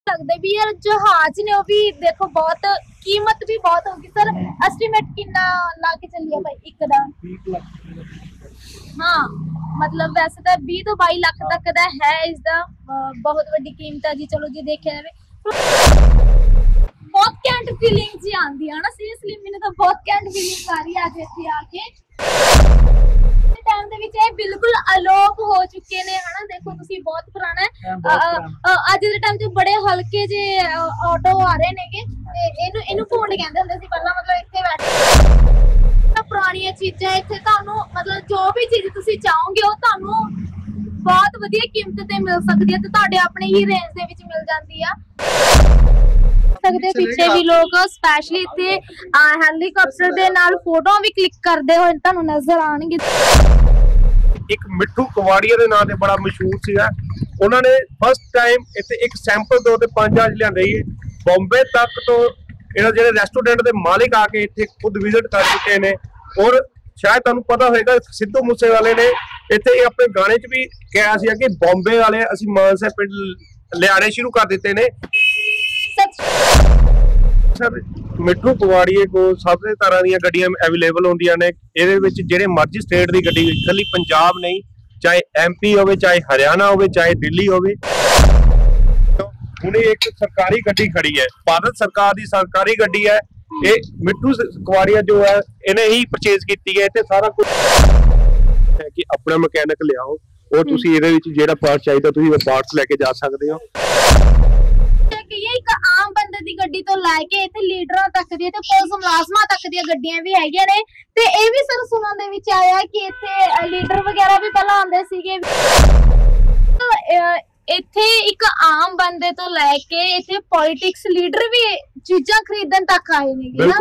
लगता भी यार जहाज ने भी देखो बहुत कीमत भी बहुत होगी सर। एस्टिमेट कितना ला के चलिए भाई एक दा? 20 ਲੱਖ। हाँ मतलब वैसे तो 20 तो 22 लाख तक दा है इसका बहुत बड़ी कीमत है जी। चलो जी देखिए बहुत कैंट फीलिंग जी आंदी है ना। सीरियसली मैंने तो बहुत कैंट फीलिंग आ रही है आज इत्थे आके। टाइम ਦੇ ਵਿੱਚ ਇਹ ਬਿਲਕੁਲ ਅਲੋਪ ਹੋ ਚੁੱਕੇ ਨੇ ਹਨਾ। ਦੇਖੋ ਤੁਸੀਂ ਬਹੁਤ ਪੁਰਾਣਾ ਹੈ। ਅੱਜ ਦੇ ਟਾਈਮ 'ਚ ਬੜੇ ਹਲਕੇ ਜੇ ਆਟੋ ਆ ਰਹੇ ਨੇਗੇ ਤੇ ਇਹਨੂੰ ਭੂੰਡ ਕਹਿੰਦੇ ਹੁੰਦੇ ਸੀ ਪਹਿਲਾਂ। ਮਤਲਬ ਇੱਥੇ ਬੈਠ ਪੁਰਾਣੀਆਂ ਚੀਜ਼ਾਂ ਇੱਥੇ ਤੁਹਾਨੂੰ ਮਤਲਬ ਜੋ ਵੀ ਚੀਜ਼ ਤੁਸੀਂ ਚਾਹੋਗੇ ਉਹ ਤੁਹਾਨੂੰ ਬਹੁਤ ਵਧੀਆ ਕੀਮਤ ਤੇ ਮਿਲ ਸਕਦੀ ਹੈ ਤੇ ਤੁਹਾਡੇ ਆਪਣੇ ਹੀ ਰੇਂਜ ਦੇ ਵਿੱਚ ਮਿਲ ਜਾਂਦੀ ਆ। ਸਕਦੇ ਪਿੱਛੇ ਵੀ ਲੋਕ ਸਪੈਸ਼ਲੀ ਇੱਥੇ ਹੈਲੀਕਾਪਟਰ ਦੇ ਨਾਲ ਫੋਟੋਆਂ ਵੀ ਕਲਿੱਕ ਕਰਦੇ ਹੋਏ ਤੁਹਾਨੂੰ ਨਜ਼ਰ ਆਣਗੇ। ਇੱਕ ਮਿੱਠੂ ਕਵਾੜੀਆ ਦੇ ਨਾਂ ਤੇ ਬੜਾ ਮਸ਼ਹੂਰ ਸੀਗਾ। ਉਹਨਾਂ ਨੇ ਫਸਟ ਟਾਈਮ ਇੱਥੇ ਇੱਕ ਸੈਂਪਲ ਤੋਂ ਤੇ 5 ਜਹਾਜ਼ ਲਿਆਂਦੇ ਸੀ ਬੰਬੇ ਤੱਕ ਤੋਂ। ਇਹਨਾਂ ਜਿਹੜੇ ਰੈਸਟੋਰੈਂਟ ਦੇ ਮਾਲਿਕ ਆ ਕੇ ਇੱਥੇ ਖੁਦ ਵਿਜ਼ਿਟ ਕਰ ਚੁੱਕੇ ਨੇ। ਔਰ ਸ਼ਾਇਦ ਤੁਹਾਨੂੰ ਪਤਾ ਹੋਵੇਗਾ ਸਿੱਧੂ ਮੂਸੇਵਾਲੇ ਨੇ ਇੱਥੇ ਆਪਣੇ ਗਾਣੇ 'ਚ ਵੀ ਕਿਹਾ ਸੀ ਕਿ ਬੰਬੇ ਵਾਲੇ ਅਸੀਂ ਮਾਨਸਾ ਪਿੰਡ ਲਿਆਣੇ ਸ਼ੁਰੂ ਕਰ ਦਿੱਤੇ ਨੇ। ਮਿੱਠੂ ਕਵਾੜੀਏ ਕੋਲ ਸਭ ਤਰ੍ਹਾਂ ਦੀਆਂ ਗੱਡੀਆਂ ਅਵੇਲੇਬਲ ਹੁੰਦੀਆਂ ਨੇ। ਇਹਦੇ ਵਿੱਚ ਜਿਹੜੇ ਮਰਜ਼ੀ ਸਟੇਟ ਦੀ ਗੱਡੀ, ਇਕੱਲੀ ਪੰਜਾਬ ਨਹੀਂ, ਚਾਹੇ MP ਹੋਵੇ, ਚਾਹੇ ਹਰਿਆਣਾ ਹੋਵੇ, ਚਾਹੇ ਦਿੱਲੀ ਹੋਵੇ। ਹੁਣ ਇੱਕ ਸਰਕਾਰੀ ਗੱਡੀ ਖੜੀ ਹੈ, ਭਾਰਤ ਸਰਕਾਰ ਦੀ ਸਰਕਾਰੀ ਗੱਡੀ ਹੈ। ਇਹ ਮਿੱਠੂ ਕਵਾੜੀਆ ਜੋ ਹੈ ਇਹਨੇ ਹੀ ਪਰਚੇਜ਼ ਕੀਤੀ ਹੈ। ਤੇ ਸਾਰਾ ਕੁਝ ਹੈ ਕਿ ਆਪਣਾ ਮਕੈਨਿਕ ਲਿਆਓ और तुसी ਇਹਦੇ ਵਿੱਚ ਜਿਹੜਾ ਪਾਰਟ ਚਾਹੀਦਾ ਤੁਸੀਂ ਉਹ ਪਾਰਟਸ ਲੈ ਕੇ ਜਾ ਸਕਦੇ ਹੋ। ਇਹ ਇੱਕ ਆਮ ਬੰਦੇ ਦੀ ਗੱਡੀ ਤੋਂ ਲੈ ਕੇ ਇੱਥੇ ਲੀਡਰਾਂ ਤੱਕ ਦੀ ਤੇ ਪੁਲਿਸ ਮੁਲਾਜ਼ਮਾਂ ਤੱਕ ਦੀਆਂ ਗੱਡੀਆਂ ਵੀ ਹੈਗੀਆਂ ਨੇ। ਤੇ ਇਹ ਵੀ ਸਰ ਸੁਣਨ ਦੇ ਵਿੱਚ ਆਇਆ ਕਿ ਇੱਥੇ ਲੀਡਰ ਵਗੈਰਾ ਵੀ ਪਹਿਲਾਂ ਆਉਂਦੇ ਸੀਗੇ। ਇੱਥੇ ਇੱਕ ਆਮ ਬੰਦੇ ਤੋਂ ਲੈ ਕੇ ਇੱਥੇ ਪੋਲਿਟਿਕਸ ਲੀਡਰ ਵੀ ਚੀਜ਼ਾਂ ਖਰੀਦਣ ਤੱਕ ਆਏ ਨੇ।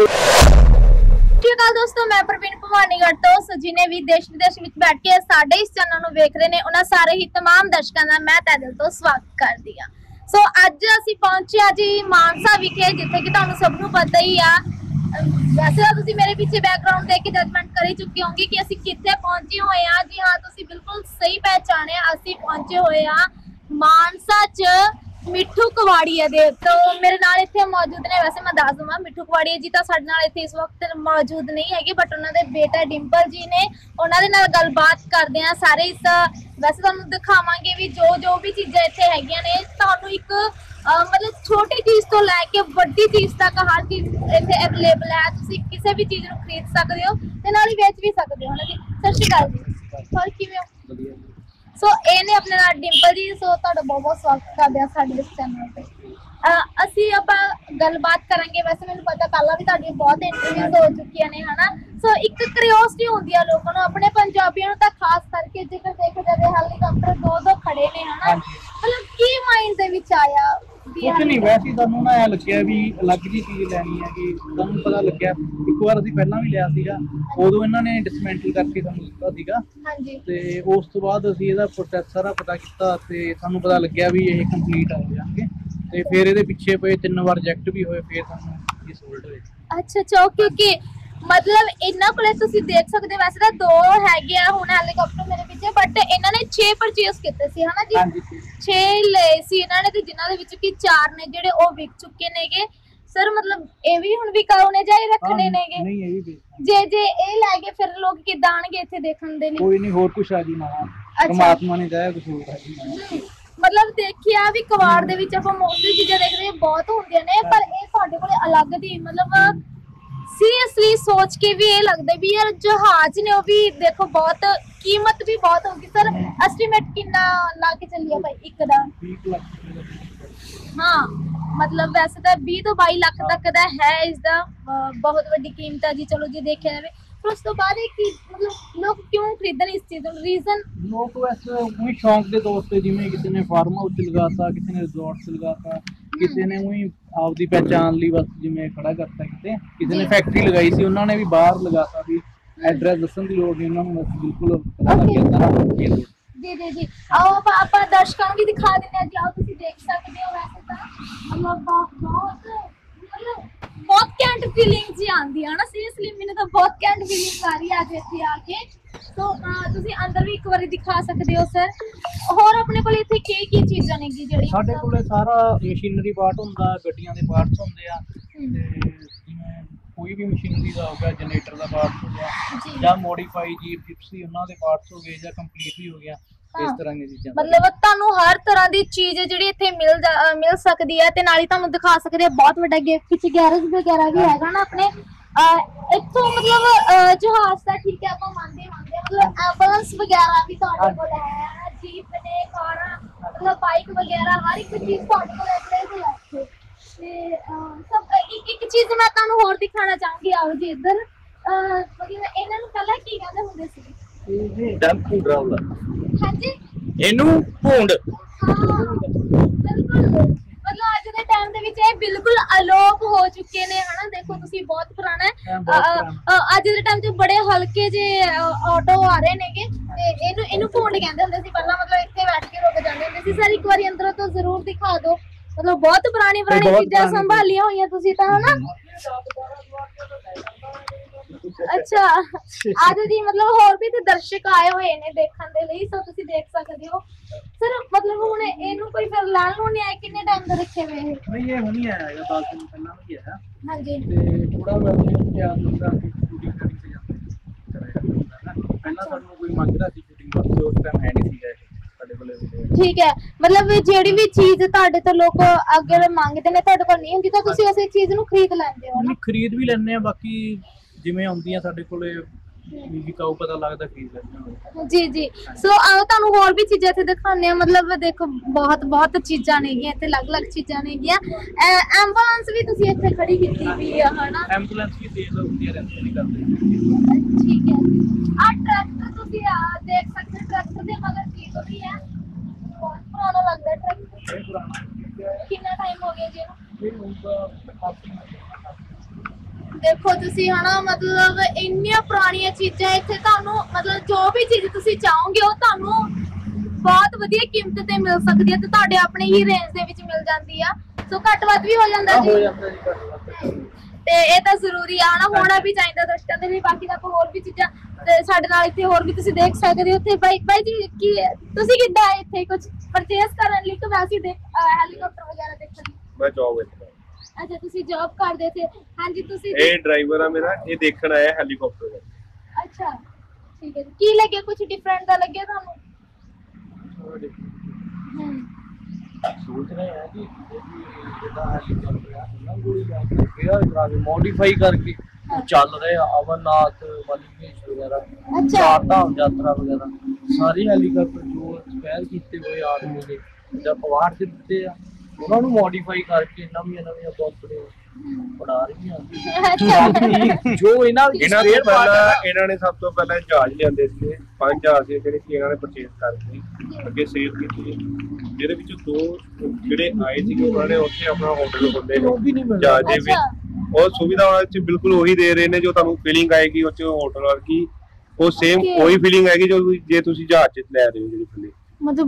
दोस्तों मैं प्रवीण भवानीगढ़ तो जिन्हें भी देश विदेश में बैठ के साडे इस चैनल ਨੂੰ ਵੇਖ ਰਹੇ ਨੇ ਉਹਨਾਂ ਸਾਰੇ ਹੀ तमाम ਦਰਸ਼ਕਾਂ ਦਾ ਮੈਂ ਤਹਿ ਦਿਲ ਤੋਂ ਸਵਾਗਤ ਕਰਦੀ ਆ। ਸੋ ਅੱਜ ਅਸੀਂ ਪਹੁੰਚੇ ਆ ਜੀ ਮਾਨਸਾ ਵਿਖੇ, ਜਿੱਥੇ ਕਿ ਤੁਹਾਨੂੰ ਸਭ ਨੂੰ ਪਤਾ ਹੀ ਆ। ਵੈਸੇ ਤਾਂ ਤੁਸੀਂ ਮੇਰੇ ਪਿੱਛੇ ਬੈਕਗ੍ਰਾਉਂਡ ਦੇਖ ਕੇ ਜਜਮੈਂਟ ਕਰ ਹੀ ਚੁੱਕੇ ਹੋਗੇ ਕਿ ਅਸੀਂ ਕਿੱਥੇ ਪਹੁੰਚੇ ਹੋਏ ਆ। ਜੀ ਹਾਂ, ਤੁਸੀਂ ਬਿਲਕੁਲ ਸਹੀ ਪਹਿਚਾਣਿਆ, ਅਸੀਂ ਪਹੁੰਚੇ ਹੋਏ ਆ ਮਾਨਸਾ 'ਚ मिठू कवाड़िया दे। तो मेरे नाल इत्थे मौजूद ने, वैसे मैं दस दूंगा मिठू कवाड़िया जी तो साडे नाल इत्थे इस वक्त मौजूद नहीं है, बट उन्होंने बेटा डिंपल जी ने उन्होंने नाल गलबात करदे आ सारे इस। वैसे तुहानू दिखावांगे भी जो भी चीज़ां इत्थे हैगियां ने, तुहानू एक मतलब छोटी चीज़ तो लैके वड्डी चीज़ तक हर चीज़ इत्थे अवेलेबल है। तुसीं किसी भी चीज़ नू खरीद सकदे हो ते नाल ही बेच भी सकदे हो ना जी। सत श्री अकाल जी, और किवें हो? सो ਇਹਨੇ ਆਪਣੇ ਨਾਲ ਡਿੰਪਲ ਜੀ, ਸੋ ਤੁਹਾਡਾ ਬਹੁਤ ਬਹੁਤ ਸਵਾਗਤ ਕਰਦੇ ਆ ਸਾਡੇ ਇਸ ਚੈਨਲ ਤੇ। ਅਸੀਂ ਆਪਾਂ ਗੱਲਬਾਤ ਕਰਾਂਗੇ। ਵੈਸੇ ਮੈਨੂੰ ਪਤਾ ਪਹਿਲਾਂ ਵੀ ਤੁਹਾਡੀਆਂ ਬਹੁਤ ਇੰਟਰਵਿਊਜ਼ ਹੋ ਚੁੱਕੀਆਂ ਨੇ ਹਨਾ। ਸੋ ਇੱਕ ਕਿਉਰਿਓਸਿਟੀ ਹੁੰਦੀ ਆ ਲੋਕਾਂ ਨੂੰ, ਆਪਣੇ ਪੰਜਾਬੀਆਂ ਨੂੰ ਤਾਂ ਖਾਸ ਕਰਕੇ ਜੇਕਰ ਦੇਖਿਆ ਜਾਵੇ ਹੈਲੀਕਾਪਟਰ ਦੋ ਖੜੇ ਨੇ ਹਨਾ। ਮਤਲਬ ਕੀ ਮਾਈਂਡ ਦੇ ਵਿੱਚ ਆਇਆ? कुछ नहीं, वैसे ਤੁਹਾਨੂੰ ਨਾ ਇਹ ਲੱਗਿਆ ਵੀ ਅਲੱਗ ਜੀ ਚੀਜ਼ ਲੈਣੀ ਹੈ। ਕਿ ਤੁਹਾਨੂੰ ਪਤਾ ਲੱਗਿਆ ਇੱਕ ਵਾਰ ਅਸੀਂ ਪਹਿਲਾਂ ਵੀ ਲਿਆ ਸੀਗਾ, ਉਦੋਂ ਇਹਨਾਂ ਨੇ ਡਿਸਮੈਂਟਲ ਕਰਕੇ ਸਾਨੂੰ ਦਿੱਤਾ ਸੀਗਾ। ਹਾਂਜੀ। ਤੇ ਉਸ ਤੋਂ ਬਾਅਦ ਅਸੀਂ ਇਹਦਾ ਪ੍ਰੋਸੈਸ ਸਾਰਾ ਪਤਾ ਕੀਤਾ ਤੇ ਸਾਨੂੰ ਪਤਾ ਲੱਗਿਆ ਵੀ ਇਹ ਕੰਪਲੀਟ ਹੋ ਜਾਣਗੇ। ਤੇ ਫਿਰ ਇਹਦੇ ਪਿੱਛੇ ਪਏ 3 ਵਾਰ ਰਿਜੈਕਟ ਵੀ ਹੋਏ, ਫਿਰ ਸਾਨੂੰ ਇਹ ਸੋਲਡ ਹੋਏ। ਅੱਛਾ ਅੱਛਾ, ਓਕੇ। मतलब इन्हां कोले तुसीं देख सकदे, वैसे तां 2 हैगे आ हुण हेलीकाप्टर मेरे पीछे, बट इन्हां ने 6 परचेज कीते सी है ना जी। 6 लए सी इन्हां ने ते जिन्हां दे विच कि 4 ने जेहड़े ओ विक चुके नेगे सर। मतलब ए भी हुण विकाउने जाई रखने नेगे? नहीं, ये भी जे ए लै गए फिर लोग किदां आणगे इत्थे देखण दे लिए? कोई नहीं, होर कुछ आ जी ना, परमात्मा ने चाहे कुछ होर आ जी। मतलब देखिए भी कवाड़ दे विच आपां मोस्टली चीज़ां देखदे बहुत हुंदियां ने, पर ए साडे कोले अलग दी मतलब सीरियसली सोच के भी ये लगता भी यार जहाज ने भी देखो बहुत कीमत भी बहुत होगी सर। एस्टिमेट कितना ला के चलिए भाई एक दा? 20 ਲੱਖ। हाँ मतलब वैसे तो 20 तो 22 लाख तक दा है इसका बहुत बड़ी कीमत है जी। चलो जी देखिए जाए पर उस तो बाद मतलब लोग क्यों खरीदन इस चीज़ रीजन? लोग वैसे वही शौक के तौर पर, जिमें किसी ने फार्म हाउस लगाता, किसी ने रिजॉर्ट लगाता, किसी ने वही आपकी पहचान ली बस जिमें खड़ा करता, किसी ने फैक्ट्री लगाई सी, उन्होंने भी बाहर लगाता भी एड्रैस दसन की लोड़ नहीं, उन्होंने बिल्कुल पता लग गया सारा जी जी जी। आओ आप दर्शकों भी दिखा देते हैं जी, आओ तुम देख सकते हो। वैसे तो मतलब बहुत कैंट फीलिंग जी आती है ना। सीरियसली मैंने तो बहुत कैंट फीलिंग आ रही है आज इत्थे आके। तो तुसी अंदर भी एक बार दिखा सकते हो सर। ਹੋਰ ਆਪਣੇ ਕੋਲ ਇੱਥੇ ਕੀ ਚੀਜ਼ਾਂ ਨੇ ਜਿਹੜੀ ਸਾਡੇ ਕੋਲੇ ਸਾਰਾ ਮਸ਼ੀਨਰੀ ਪਾਰਟ ਹੁੰਦਾ, ਗੱਡੀਆਂ ਦੇ ਪਾਰਟਸ ਹੁੰਦੇ ਆ ਤੇ ਜਿਵੇਂ ਕੋਈ ਵੀ ਮਸ਼ੀਨਰੀ ਦਾ ਹੋ ਗਿਆ, ਜਨਰੇਟਰ ਦਾ ਪਾਰਟ ਹੋ ਗਿਆ ਜਾਂ ਮੋਡੀਫਾਈ ਜੀਪ ਜਿਪਸੀ ਉਹਨਾਂ ਦੇ ਪਾਰਟਸ ਹੋ ਗਏ ਜਾਂ ਕੰਪਲੀਟ ਵੀ ਹੋ ਗਿਆ, ਇਸ ਤਰ੍ਹਾਂ ਦੀਆਂ ਚੀਜ਼ਾਂ। ਮਤਲਬ ਤੁਹਾਨੂੰ ਹਰ ਤਰ੍ਹਾਂ ਦੀ ਚੀਜ਼ ਜਿਹੜੀ ਇੱਥੇ ਮਿਲ ਸਕਦੀ ਹੈ ਤੇ ਨਾਲ ਹੀ ਤੁਹਾਨੂੰ ਦਿਖਾ ਸਕਦੇ ਆ ਬਹੁਤ ਵੱਡਾ ਪਿੱਛੇ ਗੈਰੇਜ ਵਗੈਰਾ ਵੀ ਹੈਗਾ ਨਾ ਆਪਣੇ ਇੱਥੋਂ। ਮਤਲਬ ਜਹਾਜ਼ ਦਾ ਠੀਕ ਹੈ ਆਪਾਂ ਮੰਨਦੇ ਮਤਲਬ ਐਂਬੂਲੈਂਸ ਵਗੈਰਾ ਵੀ ਤੁਹਾਡੇ ਕੋਲ ਹੈ, ਜੀਪ ਨੇ, ਕਾਰਾਂ, ਮਤਲਬ ਬਾਈਕ ਵਗੈਰਾ ਹਰ ਇੱਕ ਚੀਜ਼ ਤੁਹਾਡੇ ਕੋਲ ਅਵੇਲੇਬਲ ਹੈ ਇੱਥੇ। ਤੇ ਸਭ ਇੱਕ ਚੀਜ਼ ਮੈਂ ਤੁਹਾਨੂੰ ਹੋਰ ਦਿਖਾਣਾ ਚਾਹਾਂਗੀ, ਆਓ ਜੀ ਇੱਧਰ। ਮਤਲਬ ਇਹਨਾਂ ਨੂੰ ਪਹਿਲਾਂ ਕੀ ਕਹਿੰਦੇ ਹੁੰਦੇ ਸੀ? ਇਹ ਡੰਪ ਡਰਾਵਰ। ਹਾਂਜੀ, ਇਹਨੂੰ ਭੂੰਡ। ਬਿਲਕੁਲ। ਮਤਲਬ ਅੱਜ ਦੇ ਟਾਈਮ ਦੇ ਵਿੱਚ ਇਹ ਬਿਲਕੁਲ ਅਲੋਪ ਹੋ ਚੁੱਕੇ ਨੇ ਹਨਾ। ਦੇਖੋ ਤੁਸੀਂ ਬਹੁਤ ਪੁਰਾਣਾ ਹੈ। ਅੱਜ ਦੇ ਟਾਈਮ 'ਚ ਬੜੇ ਹਲਕੇ ਜਿਹੇ ਆਟੋ ਆ ਰਹੇ ਨੇਗੇ ਤੇ ਇਹਨੂੰ ਭੂੰਡ ਕਹਿੰਦੇ ਹੁੰਦੇ ਸੀ ਪਹਿਲਾਂ। ਮਤਲਬ ਇੱਥੇ ਬੈਠ ਕੇ ਰੁਕ ਜਾਂਦੇ ਹੁੰਦੇ ਸੀ। ਸਰ ਇੱਕ ਵਾਰੀ ਅੰਦਰੋਂ ਤੋਂ ਜ਼ਰੂਰ ਦਿਖਾ ਦਿਓ। ਮਤਲਬ ਬਹੁਤ ਪੁਰਾਣੀ ਚੀਜ਼ਾਂ ਸੰਭਾਲੀਆਂ ਹੋਈਆਂ ਤੁਸੀਂ ਤਾਂ ਹਨਾ। ਅੱਛਾ, ਅੱਜ ਦੀ ਮਤਲਬ ਹੋਰ ਵੀ ਤੇ ਦਰਸ਼ਕ ਆਏ ਹੋਏ ਨੇ ਦੇਖਣ ਦੇ ਲਈ, ਸੋ ਤੁਸੀਂ ਦੇਖ ਸਕਦੇ ਹੋ। ਸਰ ਮਤਲਬ ਹੁਣ ਇਹਨੂੰ ਕੋਈ ਫਿਰ ਲੈਣ ਨੂੰ ਨਹੀਂ ਆਇਆ? ਕਿੰਨੇ ਟਾਈਮ ਦਾ ਰੱਖੇ ਹੋਏ ਇਹ? ਨਹੀਂ, ਇਹ ਹੁਣੀ ਆਇਆ ਹੈਗਾ, 10 ਦਿਨ ਪਹਿਲਾਂ ਵੀ ਆਇਆ। ਹਾਂਜੀ, ਤੇ ਥੋੜਾ ਵੈਸੇ ਤਿਆਰ ਹੁੰਦਾ ਕਿ ਸ਼ੂਟਿੰਗ ਕਰਨੀ ਤੇ ਜਾਂਦੇ ਪਹਿਲਾਂ ਸਾਨੂੰ ਕੋਈ ਮੰਗਦਾ ਸੀ ਸ਼ੂਟਿੰਗ ਵਾਸਤੇ, ਉਸ ਟਾਈਮ ਹੈ ਨਹੀਂ ਸੀਗਾ ਸਾਡੇ ਕੋਲੇ। ਠੀਕ ਹੈ, ਮਤਲਬ ਜਿਹੜੀ ਵੀ ਚੀਜ਼ ਤੁਹਾਡੇ ਤੋਂ ਲੋਕ ਅੱਗੇ ਮੰਗਦੇ ਨੇ ਤੁਹਾਡੇ ਕੋਲ ਨਹੀਂ ਹੁੰਦੀ ਤਾਂ ਤੁਸੀਂ ਉਸੇ ਚੀਜ਼ ਨੂੰ ਖਰੀਦ ਲੈਂਦੇ ਹੋ? ਨਹੀਂ, ਖਰੀਦ ਵੀ ਲੈਂਦੇ ਆ, ਬਾਕੀ ਜਿਵੇਂ ਆਉਂਦੀਆਂ ਸਾਡੇ ਕੋਲੇ ਵਿਕਾਊ ਪਤਾ ਲੱਗਦਾ ਖਰੀਦ ਲੈਂਦੇ। ਜੀ ਸੋ ਆਓ ਤੁਹਾਨੂੰ ਹੋਰ ਵੀ ਚੀਜ਼ਾਂ ਇੱਥੇ ਦਿਖਾਉਂਦੇ ਆ। ਮਤਲਬ ਦੇਖੋ ਬਹੁਤ ਚੀਜ਼ਾਂ ਨੇਗੀਆਂ ਇੱਥੇ, ਅਲੱਗ-ਅਲੱਗ ਚੀਜ਼ਾਂ ਨੇਗੀਆਂ। ਐਂਬੂਲੈਂਸ ਵੀ ਤੁਸੀਂ ਇੱਥੇ ਖੜੀ ਕੀਤੀ ਹੋਈ ਆ ਹਨਾ? ਐਂਬੂਲੈਂਸ ਵੀ ਸੇਲ ਹੁੰਦੀ ਹੈ, ਰੈਂਟ ਨਹੀਂ ਕਰਦੇ। ਠੀਕ ਹੈ। ਆ ਟਰੈਕਟਰ ਤੁਸੀਂ ਦੇਖ ਸਕਦੇ ਹੋ, ਟਰੈਕਟਰ ਦੇ ਮਗਰ ਕੀ ਹੋਈ ਹੈ? ਬਹੁਤ ਪੁਰਾਣਾ ਲੱਗਦਾ ਟਰੈਕਟਰ। ਇਹ ਪੁਰਾਣਾ ਕਿੰਨਾ ਟਾਈਮ ਹੋ ਗਿਆ ਜੀ ਇਹਨੂੰ? ਇਹ ਹੋਊਗਾ 80। ਦੇਖੋ ਤੁਸੀਂ ਹਨਾ, ਮਤਲਬ ਇੰਨੀਆਂ ਪੁਰਾਣੀਆਂ ਚੀਜ਼ਾਂ ਇੱਥੇ ਤੁਹਾਨੂੰ ਮਤਲਬ ਜੋ ਵੀ ਚੀਜ਼ ਤੁਸੀਂ ਚਾਹੋਗੇ ਉਹ ਤੁਹਾਨੂੰ ਬਹੁਤ ਵਧੀਆ ਕੀਮਤ ਤੇ ਮਿਲ ਸਕਦੀ ਹੈ ਤੇ ਤੁਹਾਡੇ ਆਪਣੇ ਹੀ ਰੇਂਜ ਦੇ ਵਿੱਚ ਮਿਲ ਜਾਂਦੀ ਆ। ਸੋ ਘੱਟ ਵੱਧ ਵੀ ਹੋ ਜਾਂਦਾ ਜੀ। ਤੇ ਇਹ ਤਾਂ ਜ਼ਰੂਰੀ ਆ ਹਨਾ, ਹੋਣਾ ਵੀ ਚਾਹੀਦਾ ਦਰਸ਼ਕਾਂ ਦੇ ਲਈ। ਬਾਕੀ ਤਾਂ ਆਪਾਂ ਹੋਰ ਵੀ ਚੀਜ਼ਾਂ ਤੇ ਸਾਡੇ ਨਾਲ ਇੱਥੇ ਹੋਰ ਵੀ ਤੁਸੀਂ ਦੇਖ ਸਕਦੇ ਹੋ। ਉੱਥੇ ਬਾਈ ਜੀ ਕੀ ਤੁਸੀਂ ਕਿੱਦਾਂ ਆਏ ਇੱਥੇ ਕੁਝ ਪਰਚੇਸ ਕਰਨ ਲਈ ਕਿ ਵੈਸੇ ਹੈਲੀਕਾਪਟਰ ਵਗੈਰਾ ਦੇਖਣ ਲਈ? ਮੈਂ ਜੌਬ ਵਿੱਚ। ਅੱਛਾ, ਤੁਸੀਂ ਜੌਬ ਕਰਦੇ ਥੇ? ਹਾਂਜੀ, ਤੁਸੀਂ ਇਹ ਡਰਾਈਵਰ ਆ ਮੇਰਾ, ਇਹ ਦੇਖਣ ਆਇਆ ਹੈਲੀਕਾਪਟਰ ਦਾ। ਅੱਛਾ, ਠੀਕ ਹੈ। ਕੀ ਲੱਗਿਆ, ਕੁਝ ਡਿਫਰੈਂਟ ਦਾ ਲੱਗਿਆ ਤੁਹਾਨੂੰ? ਸੋਚ ਰਹੇ ਆ ਜੀ ਜਿਹੜਾ ਹੈਲੀਕਾਪਟਰ ਆ ਨਾ ਕੋਈ ਰਿਪੇਅਰ ਕਰਾ ਕੇ ਮੋਡੀਫਾਈ ਕਰਕੇ ਚੱਲ ਰਹੇ ਆ। ਅਮਰਨਾਥ ਵਾਲੀ ਵਗੈਰਾ, ਚਾਰ ਧਾਮ ਯਾਤਰਾ ਵਗੈਰਾ, ਸਾਰੇ ਹੈਲੀਕਾਪਟਰ ਜੋ ਐਕਸਪਾਇਰ ਕੀਤੇ ਹੋਏ ਆਰਮੀ ਦੇ ਜਾਂ ਪਵਾਰ ਚ ਦਿੱਤੇ ਆ, ਉਹਨਾਂ ਨੂੰ ਮੋਡੀਫਾਈ ਕਰਕੇ ਨਵੀਆਂ ਕੰਪਨੀਆਂ ਬਣਾ ਰਹੀਆਂ। ਜੋ ਇਹਨਾਂ ਤੋਂ ਪਹਿਲਾਂ ਇਹਨਾਂ ਨੇ ਸਭ ਤੋਂ ਪਹਿਲਾਂ ਜਹਾਜ਼ ਲਿਆਂਦੇ ਸੀ, 5 ਜਹਾਜ਼ ਸੀ ਜਿਹੜੇ ਕਿ ਇਹਨਾਂ ਨੇ ਪਰਚੇਸ ਕਰਕੇ ਅੱਗੇ ਸੇਲ ਕੀਤੇ, ਜਿਹਦੇ ਵਿੱਚ 2 ਜਿਹੜੇ ਆਏ ਸੀਗੇ ਉਹਨਾਂ ਨੇ ਉੱਥੇ ਆਪਣਾ ਹੋਟਲ ਖੋਲ੍ਹੇ ਜਹਾਜ਼ ਦੇ ਵਿੱਚ। ਉਹ ਸੁਵਿਧਾ ਉਹਨਾਂ ਚ ਬਿਲਕੁਲ ਉਹੀ ਦੇ ਰਹੇ ਨੇ ਜੋ ਤੁਹਾਨੂੰ ਫੀਲਿੰਗ ਆਏਗੀ ਉਹ ਚ ਹੋਟਲ ਵਰਗੀ, ਉਹ ਸੇਮ ਉਹੀ ਫੀਲਿੰਗ ਆਏਗੀ ਜੋ ਜੇ ਤੁਸੀਂ ਜਹਾਜ਼ ਚ ਲੈ ਰਹੇ ਹੋ। ਜਿਹੜੀ ਫੀਲਿੰਗ ਮਤਲਬ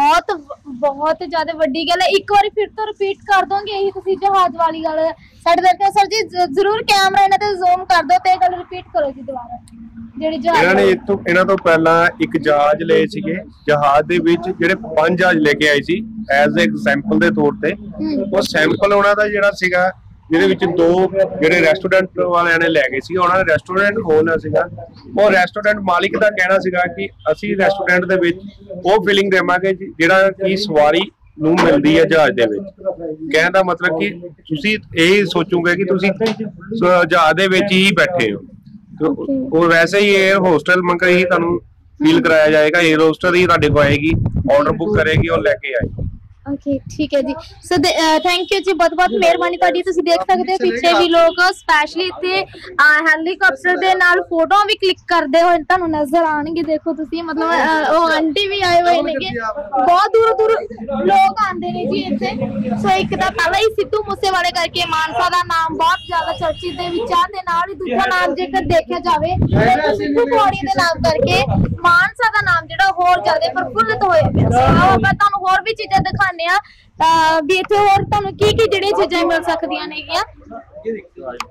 ਬਹੁਤ ਜ਼ਿਆਦਾ ਵੱਡੀ ਗੱਲ ਹੈ। ਇੱਕ ਵਾਰੀ ਫਿਰ ਤੋਂ ਰਿਪੀਟ ਕਰ ਦੋਗੇ ਇਹੀ ਤੁਸੀਂ ਜਹਾਜ਼ ਵਾਲੀ ਗੱਲ ਸਾਡੇ ਦਰਸ਼ਕ? ਸਰ ਜੀ ਜ਼ਰੂਰ ਕੈਮਰਾ ਇਹਨਾਂ ਤੇ ਜ਼ੂਮ ਕਰ ਦਿਓ ਤੇ ਇਹ ਗੱਲ ਰਿਪੀਟ ਕਰੋ ਜੀ ਦੁਬਾਰਾ। ਜਿਹੜੀ ਜਹਾਜ਼ ਇਹਨਾਂ ਤੋਂ ਪਹਿਲਾਂ ਇੱਕ ਜਹਾਜ਼ ਲਏ ਸੀਗੇ, ਜਹਾਜ਼ ਦੇ ਵਿੱਚ ਜਿਹੜੇ 5 ਜਹਾਜ਼ ਲੈ ਕੇ ਆਏ ਸੀ ਐਜ਼ ਅ ਐਗਜ਼ਾਮਪਲ ਦੇ ਤੌਰ ਤੇ। ਉਹ ਸੈਂਪਲ ਉਹਨਾਂ ਦਾ ਜਿਹੜਾ ਸੀਗਾ, ਜਿਹਦੇ ਵਿੱਚ 2 ਜਿਹੜੇ ਰੈਸਟੋਰੈਂਟ ਵਾਲਿਆਂ ਨੇ ਲੈ ਗਏ ਸੀ, ਉਹਨਾਂ ਨੇ ਰੈਸਟੋਰੈਂਟ ਖੋਲ੍ਹਣਾ ਸੀਗਾ। ਉਹ ਰੈਸਟੋਰੈਂਟ ਮਾਲਿਕ ਦਾ ਕਹਿਣਾ ਸੀਗਾ ਕਿ ਅਸੀਂ ਰੈਸਟੋਰੈਂਟ ਦੇ ਵਿੱਚ ਉਹ ਫੀਲਿੰਗ ਦੇਵਾਂਗੇ ਜਿਹੜਾ ਕਿ ਸਵਾਰੀ ਨੂੰ ਮਿਲਦੀ ਹੈ ਜਹਾਜ਼ ਦੇ ਵਿੱਚ। ਕਹਿਣ ਦਾ ਮਤਲਬ ਕਿ ਤੁਸੀਂ ਇਹ ਸੋਚੋਗੇ ਕਿ ਤੁਸੀਂ ਜਹਾਜ਼ ਦੇ ਵਿੱਚ ਹੀ ਬੈਠੇ ਹੋ। ਉਹ ਵੈਸੇ ਹੀ 에ਅਰ ਹੋਸਟਲ ਮੰਗ ਹੀ ਤੁਹਾਨੂੰ ਫੀਲ ਕਰਾਇਆ ਜਾਏਗਾ। 에ਅਰ ਹੋਸਟਲ ਹੀ ਤੁਹਾਡੇ ਕੋਲ ਆਏਗੀ, ਆਰਡਰ ਬੁੱਕ ਕਰੇਗੀ, ਉਹ ਲੈ ਕੇ ਆਏਗੀ। ओके, ठीक है जी। सो थैंक यू जी, बहुत बहुत मेहरबानी ਤੁਹਾਡੀ। ਤੁਸੀਂ ਦੇਖ ਸਕਦੇ ਹੋ ਪਿੱਛੇ ਵੀ ਲੋਕ ਸਪੈਸ਼ਲੀ ਇੱਥੇ ਹੈਲੀਕਾਪਟਰ ਦੇ ਨਾਲ ਫੋਟੋਆਂ ਵੀ ਕਲਿੱਕ ਕਰਦੇ ਹੋਏ ਤੁਹਾਨੂੰ ਨਜ਼ਰ ਆਣਗੇ। ਦੇਖੋ ਤੁਸੀਂ ਮਤਲਬ ਉਹ ਆਂਟੀ ਵੀ ਆਏ ਹੋਏ ਨੇਗੇ, ਬਹੁਤ ਦੂਰ ਲੋਕ ਆਉਂਦੇ ਨੇ ਜੀ ਇੱਥੇ। ਸੋ ਇੱਕ ਤਾਂ ਪਹਿਲਾਂ ਹੀ ਸਿੱਧੂ ਮੂਸੇਵਾਲੇ ਕਰਕੇ ਮਾਨਸਾ ਦਾ ਨਾਮ ਬਹੁਤ ਜ਼ਿਆਦਾ ਚਰਚਿਤ ਦੇ ਵਿੱਚ ਆ, ਤੇ ਨਾਲ ਹੀ ਦੂਜਾ ਨਾਮ ਜੇਕਰ ਦੇਖਿਆ ਜਾਵੇ ਤਾਂ ਸਿੱਧੂ ਪੌੜੀ ਦੇ ਨਾਮ ਕਰਕੇ ਮਾਨਸਾ ਦਾ ਨਾਮ ਜਿਹੜਾ ਹੋਰ ਜ਼ਿਆਦਾ ਪ੍ਰਫੁੱਲਤ ਹੋਇਆ ਪਿਆ। ਸੋ ਆਪਾਂ ਤੁਹਾਨੂੰ ਹੋਰ ਵੀ ਚੀਜ਼ਾਂ ਦਿਖਾਉਂਦੇ ਵੀ ਇੱਥੇ ਹੋਰ ਤੁਹਾਨੂੰ ਕੀ ਜਿਹੜੀਆਂ ਚੀਜ਼ਾਂ ਮਿਲ ਸਕਦੀਆਂ ਨੇਗੀਆਂ। ਵੈਸੇ ਤਾਂ ਤੁਸੀਂ